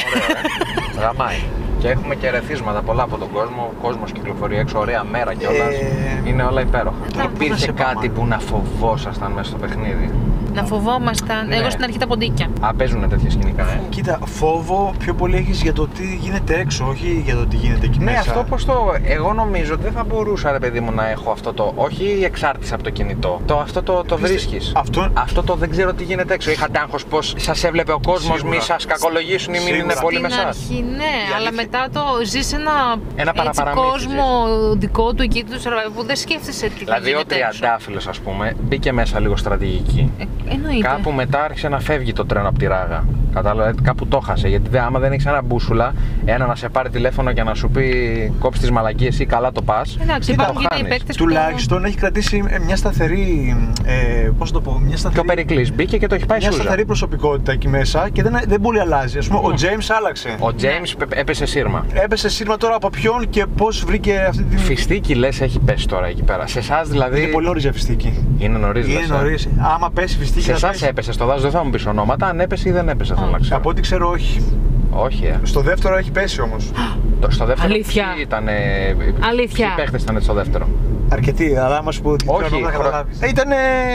ε. Γαμάει. Και έχουμε και ερεθίσματα πολλά από τον κόσμο. Ο κόσμος κυκλοφορεί έξω, ωραία μέρα κιόλας. Ε, Είναι όλα υπέροχα. τώρα πού να Υπήρχε σε πάμε? κάτι που να φοβόσασταν μέσα στο παιχνίδι? Να φοβόμασταν. Ναι. Εγώ στην αρχή τα ποντίκια. Α, παίζουν τέτοια σκηνικά, ε. Κοίτα, φόβο πιο πολύ έχεις για το τι γίνεται έξω, όχι για το τι γίνεται εκεί Ναι, μέσα. αυτό πως το. Εγώ νομίζω ότι δεν θα μπορούσα, ρε παιδί μου, να έχω αυτό το. Όχι η εξάρτηση από το κινητό. Το, αυτό το, το βρίσκεις. Αυτό- αυτό το δεν ξέρω τι γίνεται έξω. Είχατε άγχος πως σας έβλεπε ο κόσμος, Σίγουρα. μη σας κακολογήσουν ή μην Σίγουρα. είναι πολύ με Στην εσάς. αρχή ναι, Η αλλά αλήθεια- μετά το ζεις ένα, Ένα έτσι, παραπαραμύθι κόσμο δικό του εκεί του Survivor που δεν σκέφτεσαι τι θα Δηλαδή ο γίνεται έξω. Τριαντάφυλλος, ας πούμε, μπήκε μέσα λίγο στρατηγική. Ε, εννοείται. Κάπου μετά άρχισε να φεύγει το τρένο από τη ράγα. Κατάλαβε, κάπου το χάσε. Γιατί δε, άμα δεν έχει ένα μπούσουλα, ένα να σε πάρει τηλέφωνο και να σου πει κόψει τις μαλακίες ή καλά το πας. Εντάξει, το υπάρχουν και οι χάνεις. παίκτες που... Τουλάχιστον έχει κρατήσει μια σταθερή. Ε, πώς να το πω, μια Και ο σταθερή. Περικλής μπήκε και το έχει πάει Μια σούζα. σταθερή προσωπικότητα εκεί μέσα και δεν, δεν πολύ αλλάζει. Ας πούμε, ο James άλλαξε. Ο James πε- έπεσε σύρμα. Έπεσε σύρμα τώρα από ποιον και πώς βρήκε αυτή τη. Φιστίκι λες έχει πέσει τώρα εκεί πέρα. Σε εσάς δηλαδή. Είναι πολύ νωρίς για φιστίκι. Είναι νωρίς, Είναι λες, ε. νωρίς. Άμα πέσει φιστίκι. Σε θα εσάς πέσει. έπεσε στο δάσο, δεν θα μου πεις ονόματα. Αν έπεσε ή δεν έπεσε, θέλω να ξέρω. Από ό,τι ξέρω, όχι. Όχι, ε. Στο δεύτερο έχει πέσει όμως. Το- Στο δεύτερο. Αλήθεια. Ποιοι ήταν. Αλήθεια. Ποιοι παίχτες ήταν στο δεύτερο? Αρκετοί, αλλά άμα σου πω ότι Όχι, θέλω να χρο- καταλάβεις. Ε, Ήτανε.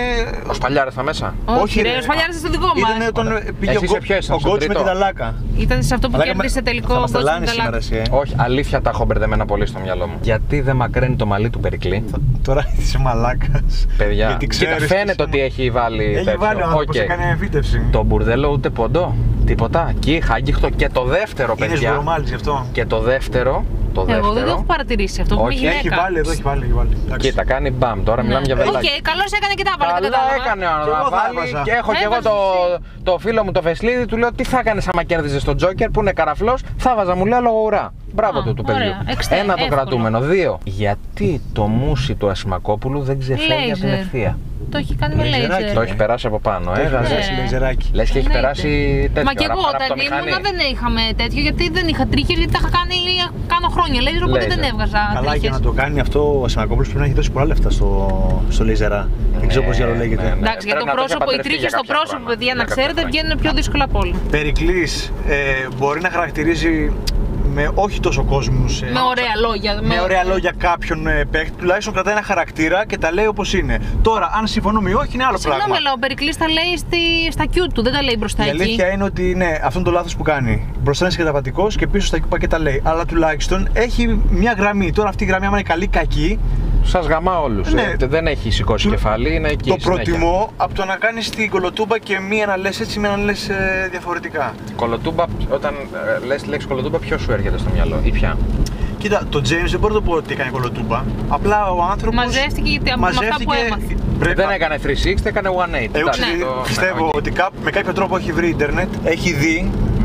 Ο Σπαλιάρης ήταν μέσα. Όχι, ρε, ρε. ο Σπαλιάρης είναι στο δικό μας. Ήτανε όταν Ωραία. πήγε Εσύ ο, σε γκο- ποιο ήσουν, ο στο coach με τρίτο? την ταλάκα. Ήταν σε αυτό που Μαλάκα, κέρδισε με- τελικό θα μας Coach με τρελάνεις την σήμερα Ταλάκα. εσύ, ε. Όχι, αλήθεια τα έχω μπερδεμένα πολύ στο μυαλό μου. Γιατί δεν μακραίνει το μαλλί του Περικλή? Τώρα είσαι μαλάκας. Παιδιά, Γιατί κοίτα, ξέρεις φαίνεται τι ότι έχει βάλει. Έχει τέτοιο. βάλει ο άνθρωπος, Οκ. έκανε εμφύτευση. Το μπουρδέλο ούτε ποντό. Τίποτα. Και είχα άγγιχτο και το δεύτερο, Είναι παιδιά. σβουρομάλης γι' αυτό. Και το δεύτερο. Το Εγώ δεύτερο. δεν το έχω παρατηρήσει αυτό που είμαι Όχι, γυναίκα. Έχει βάλει εδώ, έχει βάλει. Έχει βάλει. Εντάξει. Κοίτα, κάνει μπαμ. Τώρα Ναι. μιλάμε για Οκ, βελάκι. καλώς έκανε και τα έβαλε, δεν Καλά κατάλαβα. έκανε ο Κι εγώ να θα βάλει. έβαζα. Και έχω και εγώ Έβαζες το, εσύ. το φίλο μου το Φεσλίδη, του λέω τι θα έκανε άμα κέρδιζε τον Τζόκερ που είναι καραφλός. Θα βάζα, μου λέει λόγω ουρά. Μπράβο Α, του του ωραία. παιδιού. Εξτέ, Ένα το εύκολο. κρατούμενο. Δύο. Γιατί το μουσι του Ασημακόπουλου δεν ξεφεύγει από την Λέιζερ. ευθεία? Το έχει κάνει με Λέιζεράκι. λέιζερ. Το έχει περάσει από πάνω, Το ε, έχει γαζέ. περάσει Ναι. λέιζεράκι. Λες και έχει Εννοείται. περάσει τέτοιο. Μα και εγώ ρα- όταν ραπτομηχανή. ήμουνα δεν είχαμε τέτοιο γιατί δεν είχα τρίχες γιατί τα είχα κάνει κάνω χρόνια λέιζερ οπότε Λέιζερ. δεν έβγαζα Καλά, για τρίχες. να το κάνει αυτό ο Σιμακόπουλος πρέπει να έχει δώσει πολλά λεφτά στο, στο λέιζερα. Δεν ξέρω Ναι, πώς για το λέγεται. ναι, ναι. Εντάξει, για το Πρέπει να το έχει πρόσωπο, οι παντρευτεί τρίχες για στο κάποια πρόσωπο, χρόνια. παιδιά, Για να κάποια ξέρετε, χρόνια. βγαίνουν πιο δύσκολα από όλα. Περικλής ε, μπορεί να χαρακτηρίζει με όχι τόσο κόσμους. ε, Με ωραία λόγια. με ωραία λόγια κάποιον ε, παίχτη, τουλάχιστον κρατάει ένα χαρακτήρα και τα λέει όπως είναι. Τώρα, αν συμφωνούμε ή όχι, είναι άλλο Συγγνώμη, πράγμα. αλλά ο Περικλής τα λέει στη, στα Q του, δεν τα λέει μπροστά Η εκεί. αλήθεια είναι ότι ναι, αυτό είναι το λάθος που κάνει. Μπροστά είναι καταπατικός και πίσω στα κούπα και τα λέει. Αλλά τουλάχιστον έχει μια γραμμή. Τώρα αυτή η γραμμή, άμα είναι καλή ή κακή, Σας γαμά όλους. Ναι. ε. Δεν έχει σηκώσει Του- κεφάλι, είναι εκεί. το συνέχεια. προτιμώ από το να κάνει την κολοτούμπα και μία να λες έτσι, μία να λες ε, διαφορετικά. Κολοτούμπα, όταν ε, λες τη λέξη κολοτούμπα, ποιο σου έρχεται στο μυαλό ή ποια? Κοίτα, το James δεν μπορώ να το πω ότι έκανε κολοτούμπα. Απλά ο άνθρωπος. Μαζεύτηκε γιατί από αυτά που μαζεύτηκε- έμαθε. Πρέπει- Δεν έκανε τριακόσια εξήντα, έκανε εκατόν ογδόντα. Εγώ Εντάξει, ξέρεις, το- πιστεύω ναι, οκ. ότι κάπου- με κάποιο τρόπο έχει βρει ίντερνετ, έχει δει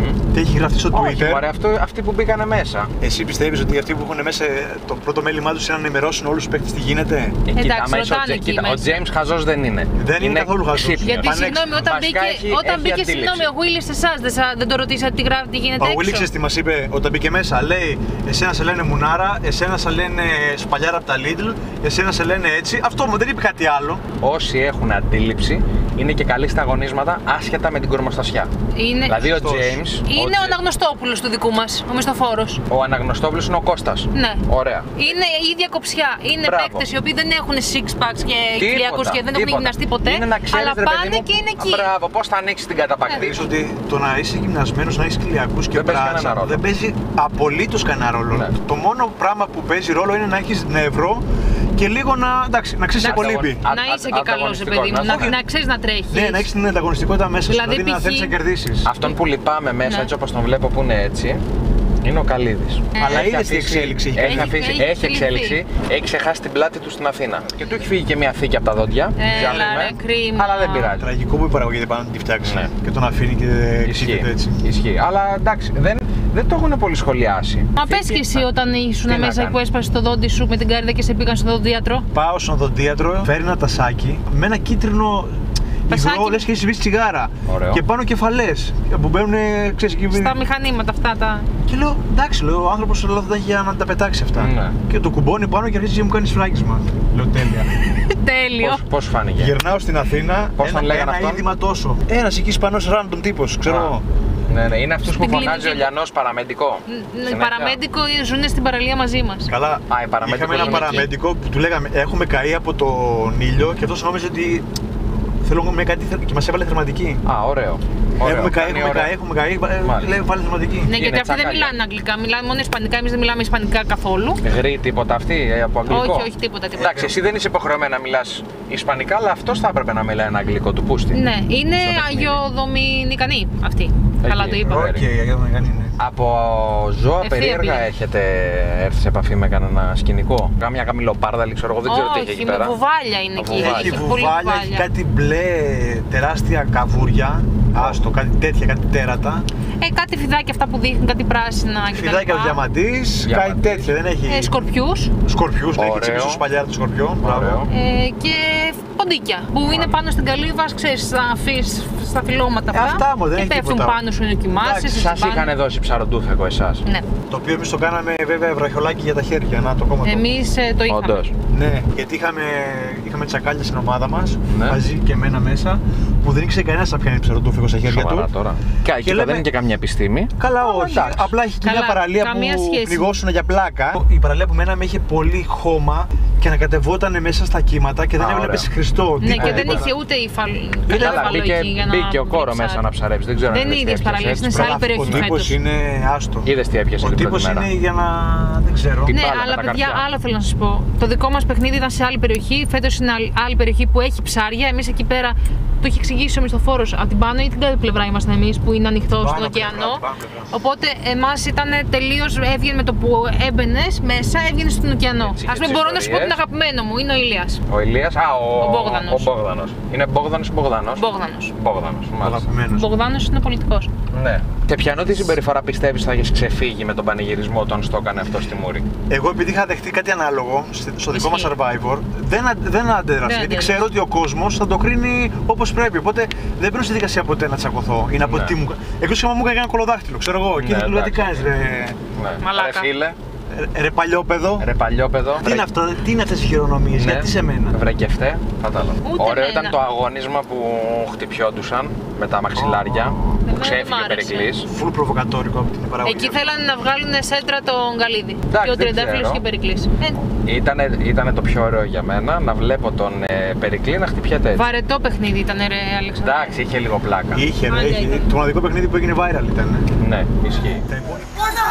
Τι έχει γραφτεί στο Όχι, Twitter. μωρέ, αυτό, αυτοί που μπήκανε μέσα. Εσύ πιστεύεις ότι αυτοί που έχουν μέσα το πρώτο μέλημά τους είναι να ενημερώσουν όλους τους παίκτες τι γίνεται? Ε, κοίτα, Εντάξει, άμα είσαι ο ρωτάνε Τζε- εκεί κοίτα, ο μέσα. James χαζός δεν είναι. Δεν είναι καθόλου χαζός. ξύπνιος. Γιατί Πανέξυπνο. συγγνώμη, όταν Βασικά μπήκε, έχει- όταν έχει μπήκε αντίληψη. συγγνώμη, ο Willis σε εσάς δεν, σα- δεν το ρωτήσατε τι γράφει, τι γίνεται Ο έξω. Willis τι μας είπε όταν μπήκε μέσα? Λέει, εσένα σε λένε μουνάρα, εσένα σε λένε σπαλιάρα από τα Lidl, εσένα σε λένε έτσι. Αυτό μου δεν είπε κάτι άλλο. Όσοι έχουν αντίληψη είναι και καλοί στα αγωνίσματα άσχετα με την κορμοστασιά. Είναι, Δηλαδή ο Σωστός. James. είναι ο Τζε- Αναγνωστόπουλος του δικού μας, ο μισθοφόρος. Ο Αναγνωστόπουλος είναι ο Κώστας. Ναι. Ωραία. Είναι η ίδια κοψιά. Είναι Μπράβο. παίκτες οι οποίοι δεν έχουν six packs και Τίποτα, κοιλιακούς και δεν έχουν τίποτα. γυμναστεί ποτέ. Είναι να ξέρεις, αλλά ρε παιδί πάνε μου, και είναι α, εκεί. Μπράβο, πώς θα ανοίξει την καταπακτή. Ξέρεις ότι το να είσαι γυμνασμένος, να έχεις κοιλιακούς και Δεν παίζει μπράτσα, κανένα ρόλο. δεν παίζει απολύτως κανένα ρόλο. Ναι. Το μόνο πράγμα που παίζει ρόλο είναι να έχεις νεύρο και λίγο να, εντάξει, να ξέρεις Να- κολύμπι. Α- Να α- είσαι και καλός, ρε παιδί μου. ανταγωνιστικός, Να, ναι. να ξέρεις να τρέχεις. Ναι, να έχεις την ανταγωνιστικότητα μέσα σου, Δηλαδή, δηλαδή να π.χ. θέλεις να κερδίσεις. Αυτόν που λυπάμαι μέσα, Ναι. έτσι όπως τον βλέπω που είναι έτσι, είναι ο Καλίδης. Αλλά Έχει είδες τι αφήσει- εξέλιξη έχει έχει, κάνει. αφήσει, Έχει έχει εξελιχθεί. εξέλιξη, έχει ξεχάσει την πλάτη του στην Αθήνα. Και του έχει φύγει και μια θήκη από τα δόντια. Έλα, Ζαλούμε, ρε, κρίμα. αλλά δεν πειράζει. Τραγικό που η παραγωγή δεν πάνε να τη φτιάξει Ναι. και τον αφήνει και Ισχύει. εξηγείται έτσι. Ισχύει. Αλλά εντάξει, δεν, δεν το έχουν πολύ σχολιάσει. Μα πες Θήκη, και εσύ να- όταν ήσουν τι να μέσα κάνω. που έσπασε το δόντι σου με την κάρδα και σε πήγαν στο δοντίατρο. Πάω στον οδοντίατρο, φέρει ένα τασάκι με ένα κίτρινο Τασάκι. υγρό, λες και έχει σβήσει τσιγάρα. Ωραίο. Και πάνω κεφαλές που μπαίνουν, ξέρεις, εκεί. Στα μηχανήματα αυτά τα. Και λέω, εντάξει, λέω, ο άνθρωπος όλα αυτά έχει για να τα πετάξει αυτά. Ναι. Και το κουμπώνει πάνω και αρχίζει και μου κάνει σφράγισμα. Λέω, τέλεια. Τέλειο. Πώς, πώς φάνηκε. Γυρνάω στην Αθήνα, Πώς ένα, τον λέγανε ένα αυτόν? είδημα τόσο. Ένας εκεί Ισπανός random τύπος, ξέρω Α. εγώ. Ναι, ναι, είναι αυτούς που Στην φωνάζει ο κλινική. Λιανός παραμεντικό. Οι Συνέχεια. παραμέντικο ζουν στην παραλία μαζί μας. Καλά, Α, η παραμέντικο είχαμε ένα είναι εκεί. παραμέντικο που του λέγαμε έχουμε καεί από τον ήλιο και αυτός νόμιζε ότι θέλω με κάτι θε- και μας έβαλε θερματική. Α, ωραίο. Ωραίο. Έχουμε καεί, Κάνει έχουμε ωραία. καεί, έχουμε καεί, ε, Μάλιστα. λέει βάλε θερματική. Ναι, γιατί Είναι αυτοί δεν τσακάλια. μιλάνε αγγλικά, μιλάνε μόνο ισπανικά. Εμείς δεν μιλάμε ισπανικά καθόλου. Γρή τίποτα αυτή ε, από αγγλικό. Όχι, όχι, τίποτα, τίποτα. Εντάξει, εσύ δεν είσαι υποχρεωμένα να μιλάς ισπανικά, αλλά αυτός θα έπρεπε να μιλάει ένα αγγλικό του πούστη. Ναι, είναι Στο παιχνίδι. Αγιοδομινικανοί αυτοί. Καλά το είπα. ωραία. Οκ, για να κάνει, ναι. Από ζώα Ευθεία περίεργα πήγα. έχετε έρθει σε επαφή με κανένα σκηνικό. Κάμια καμιλοπάρδαλη, ξέρω εγώ, δεν ξέρω τι έχει εκεί Όχι, με πέρα. βουβάλια είναι εκεί. Βουβάλια. Έχει Έχει πολύ βουβάλια, έχει βουβάλια. κάτι μπλε τεράστια καβούρια. Άστο, κάτι τέτοια, κάτι τέρατα. Ε, κάτι φιδάκια αυτά που δείχνουν, κάτι πράσινα κτλ. Φιδάκια διαμαντής, κάτι Διαμαντής. τέτοια. Δεν έχει Ε, σκορπιούς σκορπιούς, ναι, έχει Ωραίο. τσίπησε σπαλιά του σκορπιό. Ωραίο. ε, και ποντίκια που είναι πάνω στην καλύβα, ξέρεις, στα, φύς, στα φυλλώματα αυτά. αυτά μου, δεν και έχει πέφτουν τίποτα. πάνω σου, είναι κοιμάσαι. Εντάξει, σε Σας τσιμπάνε. είχαν δώσει ψαροντούφεκο εσάς. Ναι. Το οποίο εμείς το κάναμε βέβαια βραχιολάκι για τα χέρια, να το κόμμα. Εμείς ε, το είχαμε. Όντως. Ναι, γιατί είχαμε, είχαμε τσακάλια στην ομάδα μας, Ναι. μαζί και εμένα μέσα, που δεν ήξερε κανένας να πιάνει ψαροντούφικο στα χέρια Σοβαρά του. τώρα. Και εκεί λέμε- δεν είναι και καμιά επιστήμη. Καλά, όχι. εντάξει. Απλά είχε και Καλά, μια παραλία καμία που σχέση. πληγώσουν για πλάκα. Η παραλία που μέναμε είχε πολύ χώμα και ανακατευόταν μέσα στα κύματα και δεν Α, έβλεπε ωραία. Χριστό. Ναι, τίποτα, και δεν τίποτα. είχε ούτε υφαλ... Καλά, υφαλό μπήκε, εκεί για να μπήκε ο κόρο ψάρι. μέσα να ψαρέψει. Δεν ξέρω Δεν αν είναι είδες ίδιες τι έπιασε, παραλίες, έτσι. είναι σε άλλη Ο περιοχή τύπος φέτος. είναι άστο. Είδες τι έπιασε Ο την πρώτη τύπος μέρα. είναι για να. δεν ξέρω. Τι Ναι, μπάλα με αλλά τα παιδιά, καρφιά. άλλο θέλω να σα πω. Το δικό μα παιχνίδι ήταν σε άλλη περιοχή. Φέτος είναι άλλη- άλλη περιοχή που έχει ψάρια. Εμείς εκεί πέρα, το έχει εξηγήσει ο μισθοφόρος, από την πάνω ή την κάτω πλευρά ήμασταν εμείς που είναι ανοιχτό Πάνω στον πλευρά, ωκεανό. πάνω πλευρά. Οπότε εμάς ήταν τελείως, έβγαινε με το που έμπαινε μέσα, έβγαινε στον ωκεανό. Έτσι, Ας πούμε, έτσι μπορώ να σου πω ιστορίες. τον αγαπημένο μου, είναι ο Ηλίας. Ο Ηλίας, α, ο, Ο Μπόγδανος. ο Μπόγδανος. Είναι Μπόγδανος ή Μπογδανός. Μπόγδανος. Μπόγδανος, Ο μάλιστα. αγαπημένος. Ο Μπογδάνος είναι πολιτικός. Ναι. Σε ποιανού τη συμπεριφορά πιστεύεις θα έχεις ξεφύγει με τον πανηγυρισμό όταν στο έκανε αυτό στη Μούρη. Εγώ επειδή είχα δεχτεί κάτι ανάλογο στη- στο δικό μας Ισχύει. Survivor, δεν, α- δεν αντέδρασα. Γιατί αντέδρασε. ξέρω ότι ο κόσμος θα το κρίνει όπως πρέπει. Οπότε δεν μπαίνω στη δικασία ποτέ να τσακωθώ ή να πω Ναι. τι μου κάνει. Εκτός και άμα μου έκανε ένα κολοδάχτυλο, ξέρω εγώ. Εκεί Ναι, δεν του λέω τι εντάξει. κάνεις, ρε, Ναι. Μαλάκα. Ρε φίλε, ρε, ρε παλιόπαιδο. ρε παλιόπαιδο. Τι είναι, αυτά, τι είναι αυτές οι χειρονομίες, Ναι. γιατί σε μένα. Βρε και φταί, κατάλαβα. Ούτε Ωραίο εμένα. ήταν το αγώνισμα που χτυπιόντουσαν με τα μαξιλάρια. Που Εμένα ξέφυγε δεν ο μ' άρεσε. Περικλής. Φουλ προβοκατόρικο από την παραγωγή. Εκεί θέλανε να βγάλουν σέντρα τον Καλίδη. Εντάξει, Και ο δεν Τριαντάφυλλος ξέρω. και ο Περικλής. Ε, Ήτανε, ήτανε το πιο ωραίο για μένα να βλέπω τον ε, Περικλή να χτυπιέται έτσι. βαρετό παιχνίδι ήταν, ρε Αλέξανδρο. Εντάξει, είχε λίγο πλάκα. Είχε, ρε, Μάλια είχε. ήταν. Το μοναδικό παιχνίδι που έγινε viral ήταν. ε. Ναι, ισχύει. Τα υπόλοιπα.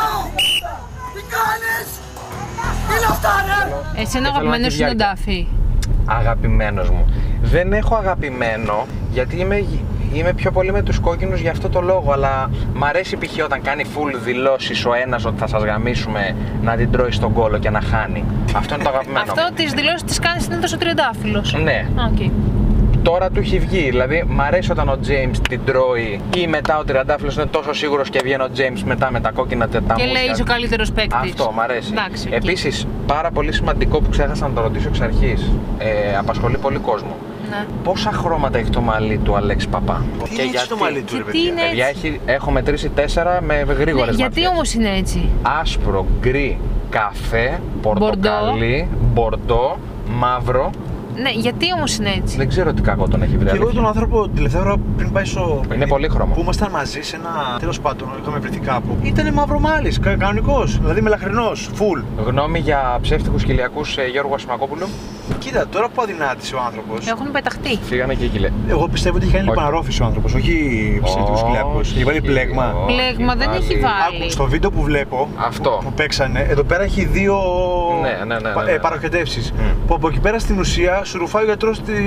Τι κάνεις! Τι είναι αυτά ρε! Εσένα Και θέλω αγαπημένος να τη είναι ο διάρκεια. Ντάφι. Αγαπημένος μου. Δεν έχω αγαπημένο γιατί είμαι, είμαι πιο πολύ με τους κόκκινους για αυτό το λόγο. Αλλά μ' αρέσει π.χ. όταν κάνει full δηλώσεις ο ένας ότι θα σας γαμίσουμε να την τρώει στον κόλο και να χάνει. Αυτό είναι το αγαπημένο. Αυτό μου. τις δηλώσεις τις κάνει συνήθως ο Τριαντάφυλλος. Ναι. Α, οκ. τώρα του έχει βγει. Δηλαδή, μ' αρέσει όταν ο James την τρώει ή μετά ο Τριαντάφυλλος είναι τόσο σίγουρος και βγαίνει ο James μετά με τα κόκκινα τετάμια. Και λέει είσαι ο καλύτερος παίκτης. Αυτό, μ' αρέσει. Εντάξει, okay. Επίσης, πάρα πολύ σημαντικό που ξέχασα να το ρωτήσω εξ αρχής. Ε, απασχολεί πολύ κόσμο. Ναι. Πόσα χρώματα έχει το μαλλί του Αλέξη Παπά? Τι και γιατί το μαλλί του, ρε παιδιά. παιδιά. Είναι παιδιά έχει, έχω μετρήσει τέσσερα με γρήγορες ναι, γιατί όμως είναι έτσι? Άσπρο, γκρι, καφέ, πορτοκαλί, μπορντό, μαύρο. Ναι, γιατί όμως είναι έτσι? Δεν ξέρω τι κακό τον έχει βρει. Και εγώ τον άνθρωπο την τελευταία ώρα πριν πάει στο. Είναι πολύχρωμο. Που ήμασταν μαζί σε ένα. Τέλος πάντων, είχαμε βρεθεί κάπου. Ήταν μαύρο μάλις, κα, κανονικός. Δηλαδή μελαχρινός, full. Γνώμη για ψεύτικους κοιλιακούς, ε, Γιώργο Ασημακόπουλου. Κοίτα, τώρα που αδυνάτησε ο άνθρωπος. Έχουν πεταχτεί. Φύγανε και εκεί. Εγώ πιστεύω ότι έχει κάνει λιπαναρρόφηση ο άνθρωπος, όχι ψεύτικους κοιλιακούς. Έχει βάλει πλέγμα. Πλέγμα δεν έχει βάλει. Άκου, στο βίντεο που βλέπω. Αυτό. Που παίξανε, εδώ πέρα έχει δύο ναι, ναι, ναι, ναι, ναι. Ε, παροχετεύσεις. Mm. Που από εκεί πέρα στην ουσία σου ρουφάει ο γιατρός τη.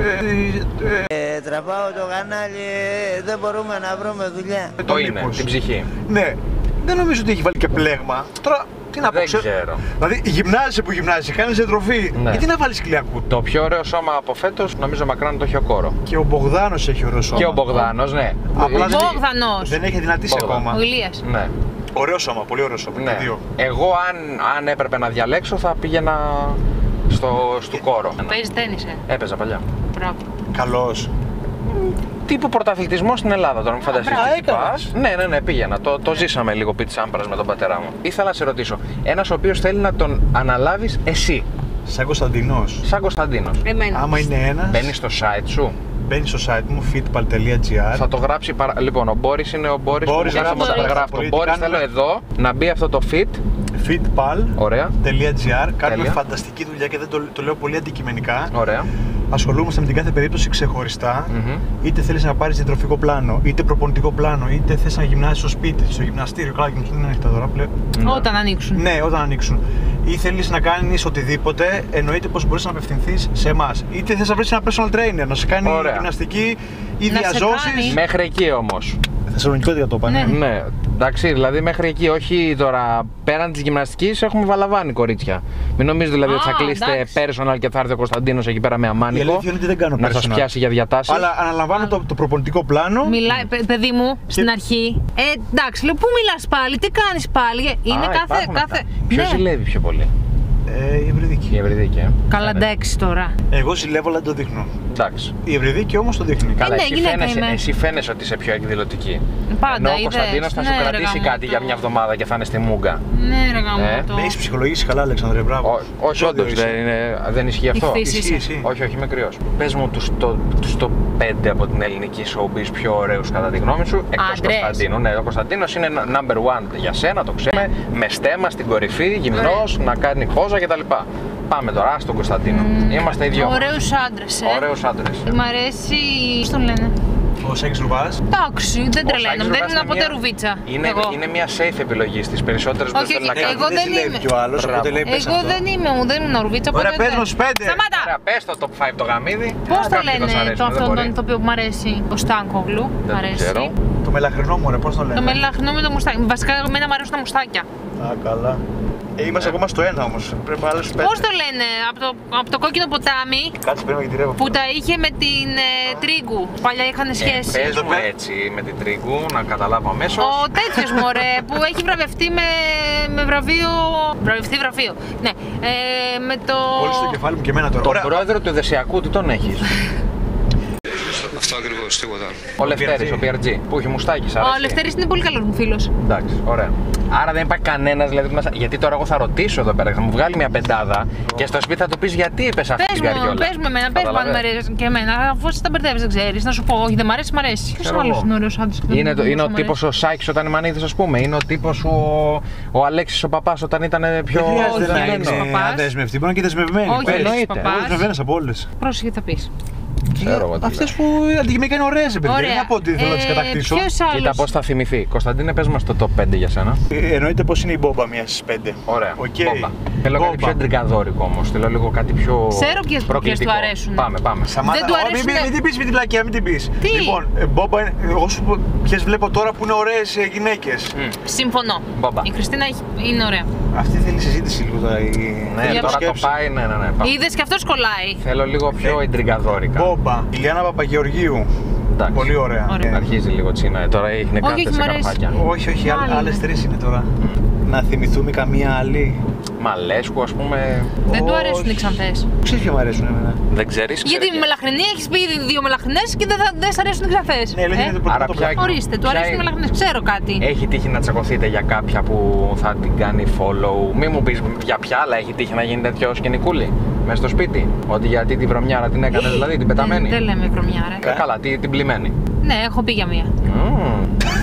Ε, τραβάω το κανάλι, δεν μπορούμε να βρούμε δουλειά. Το, το είναι, την ψυχή. Ναι, δεν νομίζω ότι έχει βάλει και πλέγμα. Τώρα τι να πω, δεν ξέρω. Δηλαδή γυμνάζεσαι που γυμνάζεσαι, κάνεις εντροφή. Ναι. Γιατί να βάλεις κοιλιακού? Το πιο ωραίο σώμα από φέτος νομίζω μακράν το έχει ο Κόρο. Και ο Μπογδάνος έχει ωραίο σώμα. Και ο Μπογδάνος, ναι. Απλά ο Μπογδανός. Δεν έχει δυνατήσει ακόμα. Ο Ηλίας. Ναι. Ωραίο σώμα, πολύ ωραίο σώμα. Ναι. Και δύο. Εγώ αν, αν έπρεπε να διαλέξω θα πήγαινα στο, στο Κόρο. Παίζει τένις, ε. Έπαιζα παλιά. Μπράβο. Καλός. Τύπου πρωταθλητισμό στην Ελλάδα τώρα, μην φανταστείς τι έκανες. πας. Ναι, ναι, ναι, πήγαινα. Το, το ζήσαμε λίγο πίτι Σάμπρας με τον πατέρα μου. Ήθελα να σε ρωτήσω, ένας ο οποίος θέλει να τον αναλάβεις εσύ, Σαν Κωνσταντινός. σαν Κωνσταντίνος. Εμένα. Άμα είναι ένας, Μπαίνεις στο site σου, μπαίνει στο site μου fitpal τελεία gr. θα το γράψει παρα... Λοιπόν, ο Μπόρις είναι ο Μπόρις που Μπόρις, γράφει γράψτε, το γράψτε, γράφτο. πολύ, Μπόρις τι κάνουμε. θέλω εδώ να μπει αυτό το fit. fitpal Ωραία, τελεία gr. Κάνουμε Τέλεια. φανταστική δουλειά και δεν το, το λέω πολύ αντικειμενικά. ωραία. Ασχολούμαστε με την κάθε περίπτωση ξεχωριστά. Μμμ. Είτε θέλεις να πάρεις διατροφικό πλάνο, είτε προπονητικό πλάνο, είτε θες να γυμνάσεις στο σπίτι, στο γυμναστήριο. Καλά, γυμναστήριο είναι ανοιχτά τώρα πλέον. Όταν ανοίξουν. Ναι, όταν ανοίξουν. Ή θέλεις να κάνεις οτιδήποτε, εννοείται πως μπορείς να απευθυνθείς σε εμάς. Είτε θες να βρεις ένα personal trainer, να σε κάνει Ωραία. γυμναστική ή Να σε διαζώσεις. κάνει. Μέχρι εκεί όμως. Θεσσαλονικότητα το πάνε. Ναι. Ναι, εντάξει, δηλαδή μέχρι εκεί, όχι τώρα πέραν της γυμναστικής έχουμε βαλαβάνει κορίτσια. Μην νομίζετε δηλαδή Α, ότι θα κλείσετε εντάξει. personal και θα έρθει ο Κωνσταντίνος εκεί πέρα με Η αμάνικο αλήθεια είναι ότι δεν κάνω να σας personal. πιάσει για διατάσεις. Αλλά αναλαμβάνω το, το προπονητικό πλάνο. Μιλάει, παι- παιδί μου, στην αρχή. Ε, εντάξει, λέω, πού μιλάς πάλι, τι κάνεις πάλι. Ε, Είναι Α, κάθε. υπάρχουν κάθε... αυτά. Ποιος Ναι. ζηλεύει πιο πολύ? Ε, η Ευρυδίκη. Η Ευρυδίκη, ε. Καλά, Ναι, ναι. εντάξει τώρα. Εγώ ζηλεύω, αλλά δεν το δείχνω. Εντάξει. Η Ευρυδίκη όμως το δείχνει. Καλά, ναι, εσύ, γυναίκα φαίνεσαι, είμαι. εσύ φαίνεσαι ότι είσαι πιο εκδηλωτική. Πάντα, Ενώ ο είδες. Κωνσταντίνος θα σου Ναι, ρε κρατήσει γαμώτο. κάτι για μια εβδομάδα και θα είναι στη μούγκα. Ναι, ρε γάμο Ε, το. Με έχεις ψυχολογήσει καλά, Αλέξανδρε, μπράβο. Ό, όχι, Ζώδιο όντως, είσαι. δεν, είναι- δεν ισχύει αυτό. Ηχθής Ισχύει, είσαι. εσύ. Όχι, όχι, είμαι κρυός. Πες μου τους το, τους το πέντε από την ελληνική showbiz πιο ωραίους κατά τη γνώμη σου, εκτός Άντρες. Κωνσταντίνου. Ναι, ο Κωνσταντίνος είναι number one για σένα, το ξέρουμε. Με στέμα στην κορυφή, γυμνός, να κάνει πόζα κτλ. Πάμε τώρα στον Κωνσταντίνο. Είμαστε οι δυο. Ωραίους άντρες, ε. Ωραίους άντρες. Μ' αρέσει. Πώς τον λένε. Ο Σέξ Ρουβάς. Εντάξει, δεν Ο τρελαίνομαι. Σάκης Δεν Ρουβάς ήμουν είναι ποτέ μια- ρουβίτσα. Είναι, Εγώ. είναι μια safe επιλογή στις περισσότερες που Όχι, δεν θέλουν να όχι, κάνουν. εγώ δεν ζηλεύει είμαι. κι ο άλλος, Μπράβο. οπότε λέει πες Εγώ αυτό. δεν είμαι, μου δεν ήμουν ρουβίτσα. Ωραία, οπότε πες δεν- μας πέντε. Σταμάτα! Ωραία, πες το top πέντε το γαμίδι. Πώς το Κάποιοι δεν σ' λένε αρέσουν, το δεν αυτόν μπορεί. τον ηθοποιό που μου αρέσει, ο Στάνκογλου. Δεν Μ' το αρέσει. ξέρω. Το μελαχρινό μου, ρε, πώς το λένε. Το μελαχνό με το μουστάκι. Βασικά, εμένα μου αρέσουν τα μουστάκια. Α, καλά. Ε, είμαστε ακόμα στο ένα όμως. Πρέπει να άλλους πέντε. Πώς το λένε, από το, από το κόκκινο ποτάμι Κάτσε, πρέπει να γυρεύω. που τα είχε με την ε, Τρίγκου. Παλιά είχαν σχέση. Ε, πες μου πέ- έτσι με την Τρίγκου να καταλάβω αμέσως. Ο τέτοιος μωρέ που έχει βραβευτεί με, με βραβείο. Βραβευτεί βραβείο. Ναι. Ε, με το. Όλοι στο κεφάλι μου και εμένα τώρα. Τον Ωραία. πρόεδρο του Εδεσιακού τι τον έχεις? Αυτό ακριβώς, τίποτα. Ο Λευτέρης, ο πι αρ τζι, που έχει μουστάκι, σ' αρέσει? Ο Λευτέρης είναι πολύ καλός μου φίλος. Εντάξει, ωραία. Άρα δεν υπάρχει κανένας δηλαδή που να... σα- Γιατί τώρα εγώ θα ρωτήσω εδώ πέρα, θα μου βγάλει μια πεντάδα και στο σπίτι θα του πεις γιατί είπες αυτή Πες την καριόλα. μου, πες μου εμένα, πες μου αν μ' Καταλαβαίνεις. αρέσει και εμένα. Αφού εσύ τα μπερδεύεις, δεν ξέρεις. Να σου πω, όχι, δεν μ' αρέσει, μ' αρέσει. Ποιος Ξέρω άλλος εγώ. είναι ωραίος άντρας που δεν Είναι, το, μου είναι ο αρέσει? τύπος ο Σάκης όταν Μανίδης, ας πούμε. Είναι ο τύπος ο, ο Αλέξης ο Παπάς όταν ήταν πιο. Δεν χρειάζεται να Αλέξης είναι Παπάς. αδεσμευτή, μπορεί να είναι και δεσμευμένη. Όχι, Πες. Αλέξης εννοείται. Παπάς. Εγώ δεσμευμένες από όλες. Πρόσεχε τι θα πεις. Ξέρω εγώ τι Αυτές λέω. που αντικειμενικά είναι ωραίες, ρε παιδί. Δεν Ωραία. είναι από ότι θέλω να τις Ε, κατακτήσω. Ποιος Κοίτα άλλος? πώς θα θυμηθεί. Κωνσταντίνε, πες μας το top πέντε για σένα. Ε, Εννοείται πως είναι η μπόμπα μία στις πέντε. Ωραία. Οκ. Μπόμπα. Θέλω κάτι Μπόμπα. πιο εντρικαδόρικο όμως. Θέλω λίγο κάτι πιο. Ξέρω ποιες- προκλητικό. ποιες του αρέσουν. Πάμε, πάμε. Σταμάτα. Δεν του Ω, μην- αρέσουνε- Μην, μην την πεις, μην την πλακία, μην την πεις. Τι? Λοιπόν, ε, μπόμπα, είναι- εγώ σου πω ποιες βλέπω τώρα που είναι ωραίες ε, γυναίκες. Μμ. Συμφωνώ. Μπόμπα. Η Χριστίνα έχει- είναι ωραία. Αυτή θέλει συζήτηση λίγο τώρα. Η... Ναι, Για τώρα σκέψη. το πάει, ναι, ναι, ναι. πάμε. Είδες και αυτός κολλάει. Θέλω λίγο πιο εντριγκαδόρικα. Μπόμπα. Ηλιάνα Παπαγεωργίου. Εντάξει. Πολύ ωραία. Ωραία. Ε, Αρχίζει λίγο τσίνα, τώρα έχει Όχι, κάρτες όχι, σε μ' αρέσει. καρπάκια. όχι, όχι, Άλλη άλλε είναι. τρει είναι τώρα. Να θυμηθούμε καμία άλλη. Μαλέσκου, ας πούμε. Δεν του Όχι. αρέσουν οι ξανθές. Ξέρεις ποιο μου αρέσουν εμένα. Δεν ξέρεις. Γιατί ξέρεις. με μελαχρινή έχεις πει ήδη δύο μελαχρινές και δεν, θα, δεν σ' αρέσουν οι ξανθές. Ναι, λέγεται το πρώτο Άρα το ποια- πράγμα. Ορίστε, του Ποια αρέσουν οι είναι? μελαχρινές. Ξέρω κάτι. Έχει τύχει να τσακωθείτε για κάποια που θα την κάνει follow. Μη μου πεις για ποια άλλα έχει τύχει να γίνει τέτοιο σκηνικούλι. Μες στο σπίτι. Ότι γιατί τη βρωμιάρα την έκανε, δηλαδή την πεταμένη. Δεν, δεν λέμε βρωμιά, ρε. Ε, καλά, τι- την πλημμένη. Ναι, έχω πει για μία. Μμμ.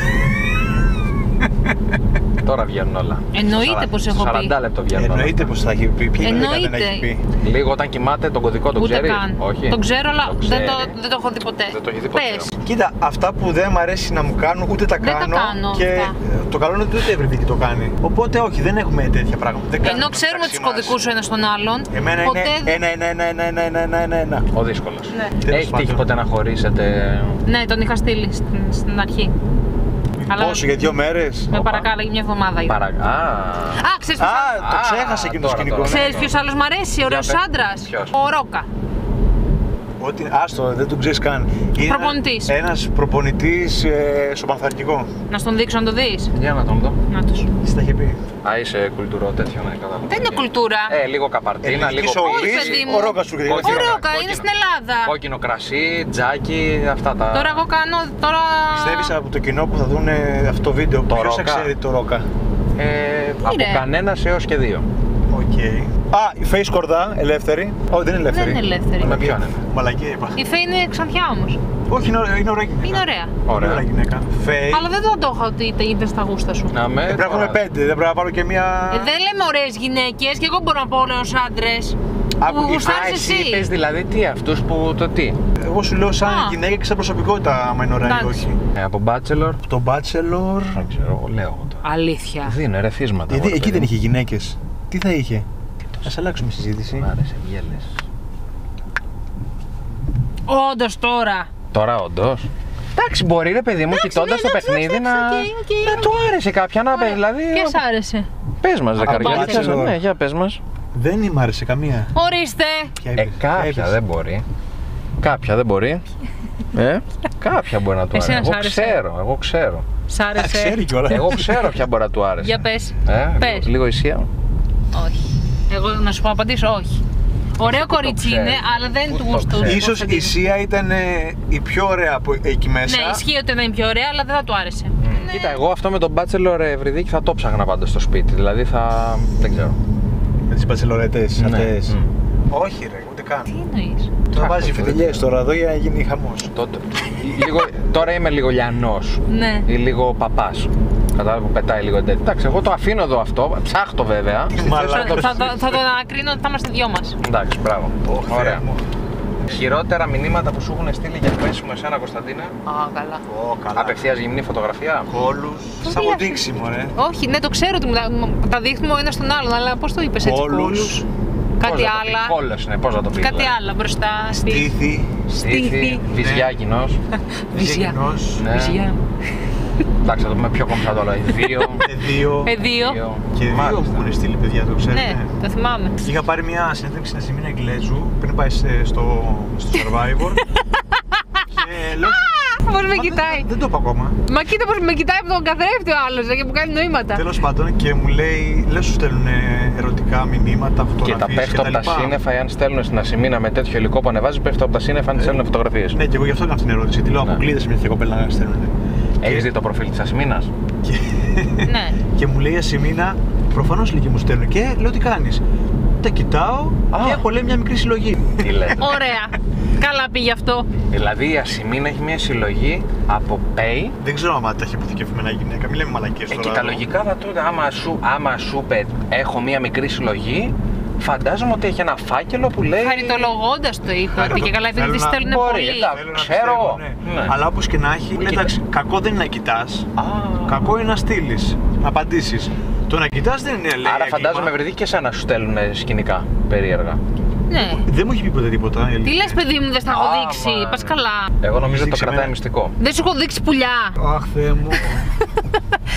Τώρα βγαίνουν όλα. Εννοείται Σαρα- πως έχω πει. σαράντα λεπτό βγαίνουν όλα. Εννοείται πως θα έχει πει. Ποια είναι Εννοείται. δεν έχει πει. Λίγο όταν κοιμάται τον κωδικό τον Ούτε ξέρεις. καν. Όχι. Το ξέρω, αλλά Το δεν, το, ξέρει. δεν το έχω δει ποτέ. Δεν το έχει δει ποτέ. Πες. Κοίτα, αυτά που δεν μ' αρέσει να μου κάνουν ούτε τα Δεν τα κάνω. κάνω και αυτά. το καλό είναι ότι ούτε ευρυδίκη το κάνει. Οπότε όχι, δεν έχουμε τέτοια πράγματα. Δεν Ενώ κάνουμε ξέρουμε μεταξύ τους μας. κωδικούς ο ένας τον άλλον. Εμένα ποτέ είναι ένα, ένα, ένα, ένα, ένα, ένα, ένα, ένα, ένα. Ο δύσκολος. Ναι. Τέλος Έχει τύχει πάντων. ποτέ να χωρίσετε. Ναι, τον είχα στείλει στην, στην αρχή. Αλλά Πόσο, για δύο μέρες. με παρακάλαγε μια εβδομάδα. Παρα... Α, Α, ξέρεις ποιος, Α, άλλος- το Α, ξέχασα εκείνο το τώρα, σκηνικό. τώρα. ναι. ξέρεις ποιος άλλος μ' αρέσει, ωραίος πες. άντρας. Ποιος? Ο Ρόκα. Ότι, άστο, δεν τον ξέρεις καν. Είναι Προπονητής. ένας προπονητής ε, στο Πανθαρκικό. Να στον δείξω να το δεις. για να τον δω. Να τους. Τι τα είχε πει. Α, είσαι κουλτουρό τέτοιο, ναι, κατάλαβα. Δεν είναι κουλτούρα. Ε, λίγο καπαρτίνα, Ελληνική λίγο σοου. Όχι, πίση, παιδί μου. Ο Ρόκας σου Ο γιατί Κόκκινο, Ρόκα κόκκινο. είναι στην Ελλάδα. κόκκινο κρασί, τζάκι, αυτά τα. Τώρα εγώ κάνω. Τώρα... Πιστεύεις από το κοινό που θα δουν ε, αυτό το βίντεο, Το ποιος θα Ρόκα. ξέρει το Ρόκα. Ε, από ρε. κανένα έως και δύο. Οκ. Α, η Face Κορδά, ελεύθερη. Όχι, δεν είναι ελεύθερη. Δεν είναι ελεύθερη. Με ποιον είναι. Μαλακία είπα. Η Φέη είναι ξανθιά όμως. Όχι, είναι ωραία, είναι ωραία γυναίκα. Είναι ωραία. Είναι ωραία Ωραία. γυναίκα. Face. Αλλά δεν το είχα ότι είτε είδε στα γούστα σου. Να με. Δεν πρέπει να έχουμε πέντε, δεν πρέπει να πάρω και μία. Ε, δεν λέμε ωραίες γυναίκες και εγώ μπορώ να πω ωραίους άντρες. Άκου, Που η γουστάρεις Α, εσύ εσύ. είπες δηλαδή τι, αυτούς που το τι. Εγώ σου λέω σαν Α. γυναίκα και σαν προσωπικότητα, άμα είναι ωραία ή Εντάξει. όχι. Ε, από Bachelor. Το Bachelor. Δεν ξέρω, εγώ λέω εγώ τώρα. Αλήθεια. Δίνω ρεθίσματα. Γιατί εγώ, εκεί παιδί δεν μου. είχε γυναίκες. Τι θα είχε. Ας αλλάξουμε συζήτηση. Μ' άρεσε, γέλες. Όντως τώρα. Τώρα όντως. Εντάξει, μπορεί ρε παιδί μου, Εντάξει, κοιτώντας ναι, το εντάξει, παιχνίδι να. εντάξει, οκ, οκ. να του άρεσε κάποια να πει. Δηλαδή. Ποια σ' άρεσε. Πες μας, ρε Από καρδιά. Bachelor. Ναι, για πες μας. Δεν μ' άρεσε καμία. Ορίστε. Ποια Ε, είπες, ποια κάποια είπες. δεν μπορεί. Κάποια δεν μπορεί. Ε, κάποια μπορεί να του άρεσε. Εσένα σ' Εγώ άρεσε. ξέρω, εγώ ξέρω. Σ' Α, άρεσε. ξέρει κιόλας. Εγώ ξέρω ποια μπορεί να του άρεσε. Για πες. Ε, Πες. Λίγο ισία. Όχι. Εγώ να σου πω απαντήσω όχι. Ωραίο Πού το κορίτσι ξέρεις, είναι, αλλά δεν πού του το γούστου. ξέρεις. Ίσως η Σία ήταν ε, η πιο ωραία από εκεί μέσα. Ναι, ισχύει ότι είναι πιο ωραία, αλλά δεν θα του άρεσε. Ναι. Κοίτα, εγώ αυτό με τον Bachelor Ευρυδίκη θα το ψάχνα πάντα στο σπίτι. Δηλαδή θα. Δεν ξέρω. Με τις μπατσελορέτες Ναι. αυτές. Μμ. Όχι ρε, ούτε καν. Τι εννοείς. Τώρα βάζει Ψάχνω, φιτιλιές τώρα εδώ για να γίνει χαμός. Τότε. λίγο, τώρα είμαι λίγο λιανός Ναι. ή λίγο παπάς. Κατάλαβα που πετάει λίγο τέτοιο. Εντάξει, εγώ το αφήνω εδώ αυτό. Ψάχτω βέβαια. Στη θέση Μαλάκα. να το- Θα, θα, θα το ανακρίνω ότι θα είμαστε δυο μας. Εντάξει, μπράβο. Ωχ, Θεέ Ωραία. μου. Χειρότερα μηνύματα που σου έχουν στείλει για πέσιμο εσένα, Κωνσταντίνα. Α, καλά. Ω, καλά. Απευθείας γυμνή φωτογραφία. Κόλους. Σαν τι αποδείξιμο ρε. Όχι, ναι, το ξέρω ότι μου τα, μου τα δείχνουμε ο ένας τον άλλον, αλλά πώς το είπες έτσι. Κόλους. κόλους? Κάτι Πώς να το πει, άλλα. Κόλλος είναι, πώς να το πει. Κάτι δηλαδή. άλλο μπροστά. στη- Στήθη. Στήθη. Βυζιάκινος. Βυζιά. Γεγονός. Ναι. Βυζιά. Εντάξει, θα το πούμε πιο κομψά τώρα. Δύο. Ε, δύο. Ε, δύο. Και δύο Μάλιστα. που έχουν στείλει παιδιά, το ξέρετε. Ναι, το θυμάμαι. Είχα πάρει μια συνέντευξη στην Ασημίνα Εγγλέζου πριν πάει σε- στο, στο Survivor. Και λέω. Πώς «Μα με δεν- κοιτάει. Δεν το είπα ακόμα. Μα κοίτα πώς με κοιτάει από τον καθρέφτη ο άλλος και μου κάνει νοήματα. Τέλος πάντων και μου λέει, λέω σου στέλνουν ερωτικά μηνύματα, Και τα φωτογραφίες πέφτω από τα κτλ. σύννεφα, εάν στέλνουν στην Ασημίνα με τέτοιο υλικό που ανεβάζει, πέφτω από τα σύννεφα αν στέλνουν φωτογραφίες. Ναι, και εγώ γι' αυτό έκανα αυτή την ερώτηση. Τι λέω, Ναι. αποκλείδεσαι με τέτοια κοπέλα να στέλνουν. Έχεις δει το προφίλ της Ασημίνας? Και, Ναι. και μου λέει η Ασημίνα, προφανώς λέει και μου στέλνουν. Και λέω τι κάνεις. Τα κοιτάω Α. και έχω λέει μια μικρή συλλογή. Τι λέτε. Ωραία. Καλά πήγε αυτό. Δηλαδή η Ασημίνα έχει μια συλλογή από Pay. Δεν ξέρω άμα τα έχει αποθηκευμένα γυναίκα. Μην λέμε μαλακίες Ε, τώρα. και τα λογικά θα του άμα σου, άμα σου πει έχω μια μικρή συλλογή, φαντάζομαι ότι έχει ένα φάκελο που λέει. Χαριτολογώντας το είπε ότι και καλά επειδή Θέλω τη να- στέλνουν Μπορεί, πολύ. εντάξει. Θέλω να Ξέρω. πιστεύω, ναι. Ναι. Αλλά όπως και να έχει, λέει, Κοίτα. εντάξει, κακό δεν είναι να κοιτάς. Α. Κακό είναι να στείλεις, να απαντήσεις. Το να κοιτάς δεν είναι, λέει. Άρα έγκλημα. φαντάζομαι βρεθεί και εσένα σου στέλνουν σκηνικά περίεργα. Ναι. Δεν μου έχει πει ποτέ τίποτα. η Τι αλήθεια. λες παιδί μου, δεν στα έχω Άμα, δείξει. ναι. Πας καλά. Εγώ νομίζω ότι το Δείξε κρατάει με. μυστικό. Δεν σου έχω δείξει πουλιά. Αχ, Θεέ μου.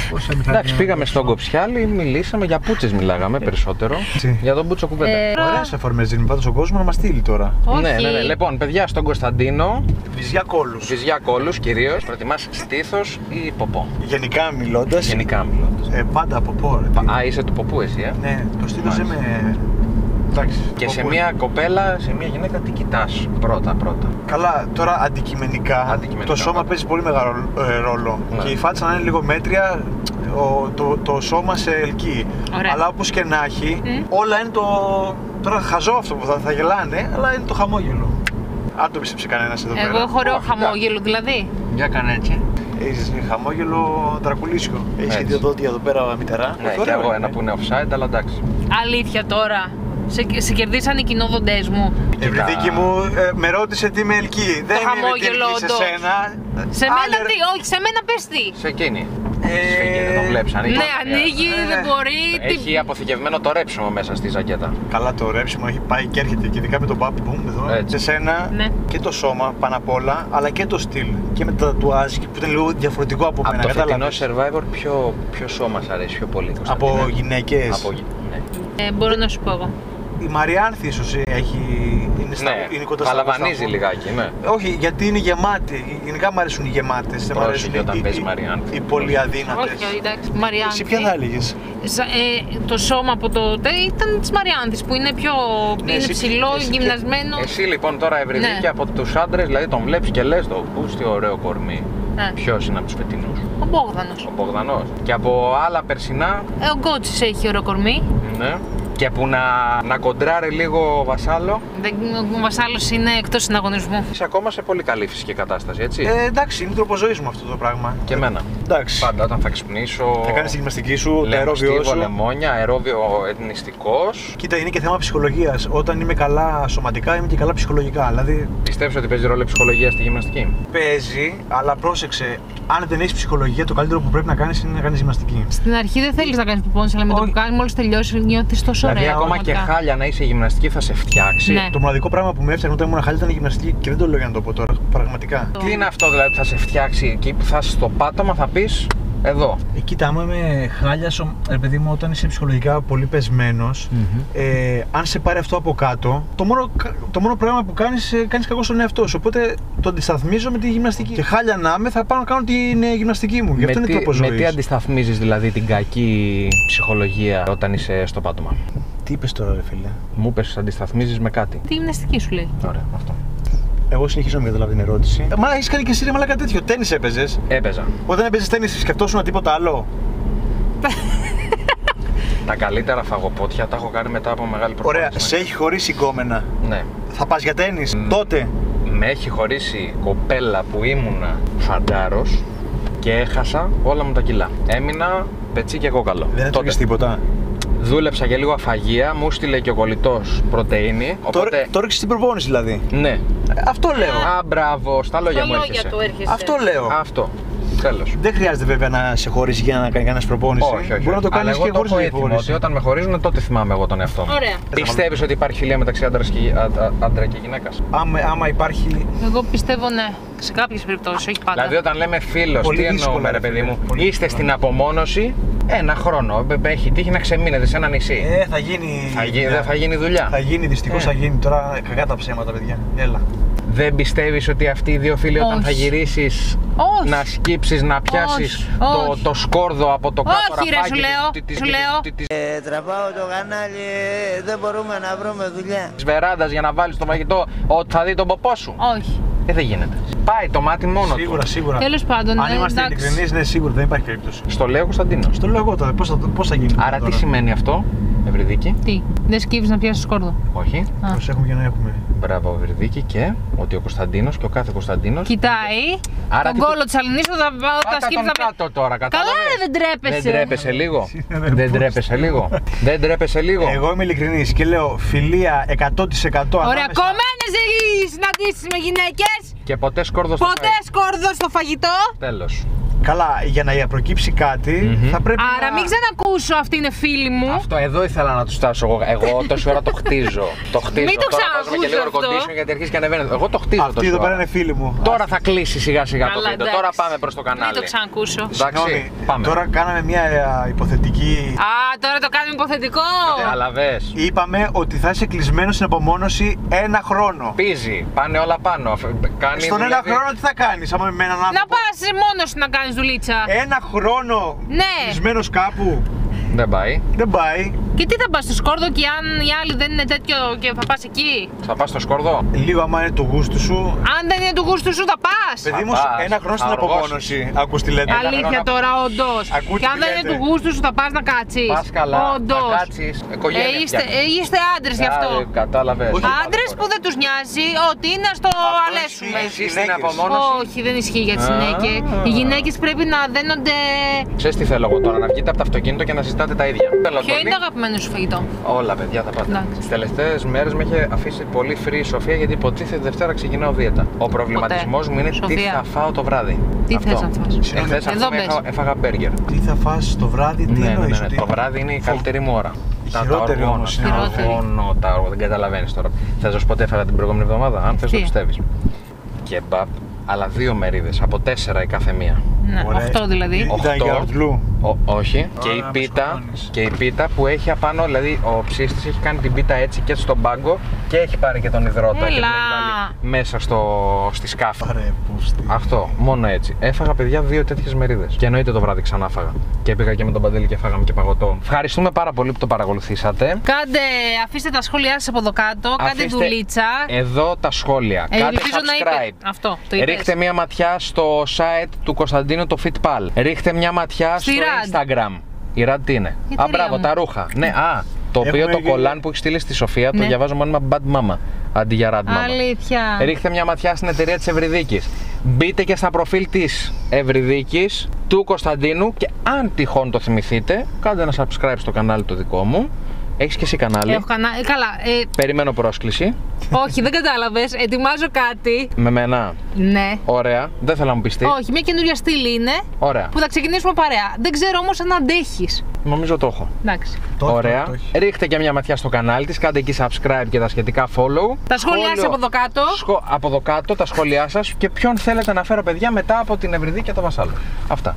Εντάξει, πήγαμε στον Κοψιάλη, μιλήσαμε για πούτσες, μιλάγαμε περισσότερο. Για τον Μπούτσο κουβέντα. Ωραίες αφορμές δίνει πάντως ο κόσμος να μας στείλει τώρα. Ναι, ναι, ναι. Λοιπόν, παιδιά, στον Κωνσταντίνο. Βυζιά κόλους. Βυζιά κόλους κυρίως. Προτιμάς στήθος ή ποπό? Γενικά μιλώντας. Γενικά μιλώντας. Ε, πάντα ποπό. Ρε. Α, είσαι του ποπού εσύ, ε? Ναι, το στήθος δεν με. Εντάξει, και σε μια κοπέλα, σε μια γυναίκα τι κοιτάς πρώτα πρώτα? Καλά, τώρα αντικειμενικά, αντικειμενικά το σώμα πάντα παίζει πολύ μεγάλο ε, ρόλο. Ναι. Και η φάτσα να είναι λίγο μέτρια, ο, το, το σώμα σε ελκύει. Ωραία. Αλλά όπως και να έχει, mm. όλα είναι το. Τώρα χαζό αυτό που θα, θα γελάνε, αλλά είναι το χαμόγελο. Αν το πίστεψε κανένας εδώ πέρα. Εγώ έχω ωραίο χαμόγελο δηλαδή. Για κάνε έτσι. Έχεις χαμόγελο δρακουλίσιο. Έχεις και δύο δόντια εδώ πέρα μητερά. Ναι, και εγώ ένα που είναι offside, αλλά εντάξει. Αλήθεια τώρα. Σε, σε κερδίσαν οι κοινόδοντές μου. Ευρυδίκη μου, ε, με ρώτησε τι με ελκύει. Δεν είναι τι ελκύει σε σένα. Σε μένα τι, όχι, σε μένα πες τι. Σε εκείνη. Ε... Δεν το βλέπεις, ανοίγει. Ναι, ανοίγει, ε, δεν μπορεί. Έχει τι... αποθηκευμένο το ρέψιμο μέσα στη ζακέτα. Καλά, το ρέψιμο έχει πάει και έρχεται και ειδικά με τον Bap Boom εδώ. Έτσι. Σε σένα ναι. Και το σώμα πάνω απ' όλα, αλλά και το στυλ. Και με τα τατουάζ που ήταν λίγο διαφορετικό από μένα. Από το φετινό Survivor, ποιο, ποιο σώμα σ' αρέσει πιο πολύ? Από γυναίκες. Από... Ναι. Ε, μπορώ να σου πω εγώ. Η Μαριάνθη ίσως έχει. Είναι, στα, ναι, είναι κοντά στα παλαβανίζει λιγάκι, ναι. Όχι, γιατί είναι γεμάτη. Γενικά μου αρέσουν οι γεμάτες. Δεν μου αρέσουν οι, οι, οι πολύ αδύνατες. Όχι, εντάξει, Μαριάνθη. Εσύ ποια θα έλεγες? Ε, το σώμα από τότε ήταν της Μαριάνθης που είναι πιο ναι, είναι εσύ, ψηλό, εσύ, γυμνασμένο. Εσύ λοιπόν τώρα Ευρυδίκη ναι. Από τους άντρες, δηλαδή τον βλέπεις και λες το πούς τι ωραίο κορμί. Ναι. Ποιος είναι από τους φετινούς? Ο Μπόγδανος. Ο Μπογδανός. Και από άλλα περσινά. Ε, ο Γκότσης έχει ωραίο κορμί. Ναι. Και που να, να κοντράρει λίγο ο Βασάλο. Δεν, ο Βασάλος είναι εκτός συναγωνισμού. Είσαι ακόμα σε πολύ καλή φυσική κατάσταση, έτσι. Ε, εντάξει, είναι τρόπο ζωής μου αυτό το πράγμα. Και εμένα. Εντάξει. Πάντα όταν θα ξυπνήσω. Θα κάνεις τη γυμναστική σου, το αερόβιο σου. Λεμόνια, αερόβιο εθνιστικός. Κοίτα, είναι και θέμα ψυχολογίας. Όταν είμαι καλά σωματικά, είμαι και καλά ψυχολογικά. Δηλαδή... Πιστεύεις ότι παίζει ρόλο η ψυχολογία στη γυμναστική? Παίζει, αλλά πρόσεξε. Αν δεν έχεις ψυχολογία, το καλύτερο που πρέπει να κάνεις είναι να κάνεις γυμναστική. Στην αρχή δεν θέλεις να κάνεις προπόνηση, αλλά με το που κάνεις, μόλις τελειώσεις, νιώθεις τόσο ωραία. Δηλαδή, ακόμα και χάλια να είσαι γυμναστική θα σε φτιάξει. Ναι. Το μοναδικό πράγμα που με έφτιαχνε όταν ήμουν χάλια ήταν η γυμναστική και δεν το λέω για να το πω τώρα. Πραγματικά. Τι είναι αυτό δηλαδή που θα σε φτιάξει? Εκεί που θα είσαι στο πάτωμα θα πεις εδώ. Ε, κοίτα, άμα είμαι χάλια, ρε παιδί μου, όταν είσαι ψυχολογικά πολύ πεσμένος, mm-hmm. ε, αν σε πάρει αυτό από κάτω, το μόνο, το μόνο πράγμα που κάνεις, κάνεις κακό στον εαυτό σου. Οπότε το αντισταθμίζω με τη γυμναστική. Και χάλια να είμαι, θα πάω να κάνω την γυμναστική μου. Γι' αυτό είναι τρόπο ζωής. Με τι αντισταθμίζεις δηλαδή την κακή ψυχολογία όταν είσαι στο πάτωμα? Τι είπες τώρα, ρε φίλε? Μου είπες αντισταθμίζεις με κάτι. Τη γυμναστική σου λέει. Ωραία, αυτό. Εγώ συνεχίζω να μην καταλάβω την ερώτηση. Μα έχεις κάνει και εσύ ρε μαλάκα τέτοιο. Τένις έπαιζες? Έπαιζα. Όταν έπαιζες τένις, σκεφτόσουν τίποτα άλλο? Τα καλύτερα φαγοπότια τα έχω κάνει μετά από μεγάλη προπόνηση. Ωραία, σε έχει χωρίσει γκόμενα. Ναι. Θα πας για τένις mm. τότε? Με έχει χωρίσει κοπέλα που ήμουνα φαντάρος και έχασα όλα μου τα κιλά. Έμεινα πετσί και κόκαλο. Δεν έτρωγες τίποτα? Δούλεψα και λίγο αφαγία, μου στείλε και ο κολλητός πρωτεΐνη. Οπότε... Το ρίξες στην προπόνηση δηλαδή? Ναι. Ε, αυτό λέω. Α, μπράβο, στα λόγια μου έρχεσαι. Αυτό λέω. Αυτό. Τέλος. Δεν χρειάζεται βέβαια να σε χωρίσει για να κάνει κανένα προπόνηση. Όχι, όχι. Μπορεί να το κάνει και χωρίς να έτοιμο, ότι όταν με χωρίζουν, τότε θυμάμαι εγώ τον εαυτό μου. Ωραία. Πιστεύεις ότι υπάρχει φιλία μεταξύ άντρα και γυναίκας? Άμα, άμα υπάρχει. Εγώ πιστεύω ναι. Σε κάποιες περιπτώσεις, όχι πάντα. Δηλαδή, όταν λέμε φίλος, τι εννοούμε, ρε παιδί μου? Είστε στην απομόνωση ένα χρόνο. Έχει τύχει να ξεμείνετε σε ένα νησί. Ε, θα γίνει. Θα γίνει, θα γίνει δουλειά. Θα γίνει, δυστυχώς ε. θα γίνει. Τώρα κακά τα ψέματα, παιδιά. Έλα. Δεν πιστεύεις ότι αυτοί οι δύο φίλοι όταν θα γυρίσεις να σκύψεις, να πιάσεις το, το σκόρδο από το κάτω ραφάκι? Όχι ρε, σου λέω, σου λέω. Ε, τραβάω το κανάλι, δεν μπορούμε να βρούμε δουλειά. Της βεράντας για να βάλεις το φαγητό ότι θα δει τον ποπό σου? Όχι. Ε, δεν γίνεται. Πάει το μάτι μόνο του. Σίγουρα, σίγουρα. Τέλος πάντων, αν είμαστε ειλικρινείς, ναι, σίγουρα δεν υπάρχει περίπτωση. Στο λέω Κωνσταντίνο. Στο λέω εγώ τώρα, πώς θα, πώς θα γίνει? Άρα τώρα? Τι σημαίνει αυτό, Ευρυδίκη? Τι, δεν σκύβεις να πιάσεις σκόρδο? Όχι. Προσέχουμε για να έχουμε. Μπράβο, Ευρυδίκη, και ότι ο Κωνσταντίνος και ο κάθε Κωνσταντίνος κοιτάει άρα τον κόλλο της Αλληνής όταν σκύβεις να κάτω τώρα, κατάλαβες? Καλά ρε, δεν τρέπεσαι. Δεν τρέπεσαι λίγο? Δεν τρέπεσαι λίγο? Δεν τρέπεσαι λίγο? Εγώ είμαι ειλικρινής και λέω φιλία εκατό τοις εκατό. Ωραία, κομμένες οι συναντήσεις με γυναίκες. Και ποτέ σκόρδο στο Ποτέ σκόρδο στο φαγητό. Τέλος. Καλά, για να προκύψει κάτι Mm-hmm. θα πρέπει. Άρα να... μην ξανακούσω, αυτή είναι φίλη μου. Αυτό εδώ ήθελα να του στάσω εγώ. Εγώ τόση ώρα το χτίζω. Το χτίζω. Μην το Τώρα βάζουμε και λίγο ξανακούσω αυτό. condition γιατί αρχίζει και ανεβαίνει. Εγώ το χτίζω. Αυτή εδώ πέρα είναι φίλη μου. Τώρα θα κλείσει σιγά σιγά το Καλά, βίντεο. εντάξει. Τώρα πάμε προς το κανάλι. Μην το ξανακούσω. Εντάξει, Συγγνώμη, πάμε. τώρα κάναμε μια ε, υποθετική. Α, τώρα το κάνουμε υποθετικό. Καταλαβες. Είπαμε ότι θα είσαι κλεισμένο στην απομόνωση ένα χρόνο. Πίζει, πάνε όλα πάνω. Αφ- Κάνει Στον ένα δηλαδή- χρόνο τι θα κάνεις, άμα με έναν άνθρωπο. Να πας μόνος σου να κάνεις δουλίτσα. Ένα χρόνο Ναι. κλεισμένος κάπου. Δεν πάει. Δεν πάει. Και τι θα πας στο Σκόρδο και αν οι άλλοι δεν είναι τέτοιο και θα πας εκεί. Θα πας στο Σκόρδο. Λίγο άμα είναι το γούστο σου. Αν δεν είναι του γούστου σου θα πας. Παιδί μου, πας, ένα χρόνο στην θα οργώσεις. απομόνωση. Ακούς τι λέτε. Αλήθεια χρόνο- τώρα, όντως. Ακούτε Και αν τι δεν είναι λέτε. του γούστου σου θα πας να κάτσεις. Πας καλά. Όντως. Θα κάτσεις. Οικογένεια Ε, είστε, φτιάχνεις. ε, είστε άντρες γι' αυτό. Α, ε, Κατάλαβες. Όχι. Άντρες που δεν τους νοιάζει ότι είναι στο αλέσουμε. Εσύ στην Γυναίκες. απομόνωση. Όχι, δεν ισχύει για τις Α. γυναίκες. Οι γυναίκες πρέπει να δένονται. Ξέρεις τι θέλω εγώ τώρα, να βγείτε από το αυτοκίνητο και να συζητάτε τα ίδια. Θέλω Ποιο πολύ. είναι το αγαπημένο σου φαγητό? Όλα, παιδιά, θα πάτε. Εντάξει. Τις τελευταίες μέρες με είχε αφήσει πολύ free η Σοφία γιατί υποτίθεται Δευτέρα ξεκινάω δίαιτα. Ο προβληματισμός μου είναι τι Σοφία. θα φάω το βράδυ. Τι Αυτό. θες να φας? Εχθές Εδώ ας πούμε, μπες. έφα- έφαγα μπέργκερ. Τι θα φας το βράδυ, τι Ναι, ναι, εννοείς, ναι, ότι- Το βράδυ είναι η καλύτερη μου ώρα. Τα- τα χειρότερη οργώνω, όμως τα είναι. Χειρότερη. οργώνω, τα οργώνω, δεν καταλαβαίνεις τώρα. Θα σας πω τι έφαγα την προηγούμενη εβδομάδα, αν θες το Τι? πιστεύεις. Κεμπάπ, αλλά δύο μερίδες, από τέσσερα η κάθε μία. Ναι, Ωραία. αυτό δηλαδή. Ήταν Οχτώ. για ορτλού. Ο, όχι. Και η, με πίτα, σκοτώνεις. και η πίτα που έχει απάνω, δηλαδή ο ψήστης έχει κάνει την πίτα έτσι και στον πάγκο και έχει πάρει και τον υδρότα και την έχει Έλα. βάλει μέσα στο, στη σκάφη. Ρε, πούστη. Αυτό, μόνο έτσι. Έφαγα, παιδιά, δύο τέτοιες μερίδες. Και εννοείται το βράδυ ξανά φάγα. Και πήγα και με τον Παντέλη και φάγαμε και παγωτό. Ευχαριστούμε πάρα πολύ που το παρακολουθήσατε. Κάντε, αφήστε τα σχόλιά σας από εδώ κάτω, κάντε Αφήστε δουλίτσα. εδώ τα σχόλια. Ε, Κάντε ελπίζω να είπε. subscribe. Αυτό, το είπες. Ρίχτε μια ματιά στο site του Κωνσταντίνου, το FitPal. Ρίχτε μια ματιά Στη στο Rad. Instagram. Η Rad τι είναι? Η Α, εταιρεία μπράβο, μου. τα ρούχα. Ναι, α, το οποίο Έχουμε το και- κολάν που έχει στείλει στη Σοφία το Ναι. διαβάζω μόνιμα Bad Mama αντί για Rad Mama. Αλήθεια. Ρίχτε μια ματιά στην εταιρεία της Ευρυδίκης. Μπείτε και στα προφίλ της Ευρυδίκης, του Κωνσταντίνου και αν τυχόν το θυμηθείτε, κάντε ένα subscribe στο κανάλι το δικό μου. Έχεις και εσύ κανάλι. Έχω κανά... ε, καλά, ε, Περιμένω πρόσκληση. όχι, δεν κατάλαβες. Ετοιμάζω κάτι. Με μένα. Ναι. Ωραία. Δεν θέλω να μου πιστεί. Όχι, μια καινούργια στήλη είναι Ωραία. που θα ξεκινήσουμε παρέα. Δεν ξέρω όμως αν αντέχεις. Νομίζω το έχω. Εντάξει. Το έχει, Ωραία. το έχει. Ρίχτε και μια ματιά στο κανάλι της, κάντε εκεί subscribe και τα σχετικά follow. Τα σχόλιά σας Σχόλιο- από εδώ κάτω. Σχο... Από εδώ κάτω τα σχόλιά σας και ποιον θέλετε να φέρω, παιδιά, μετά από την Ευρυδίκη και το Βασάλο. Αυτά.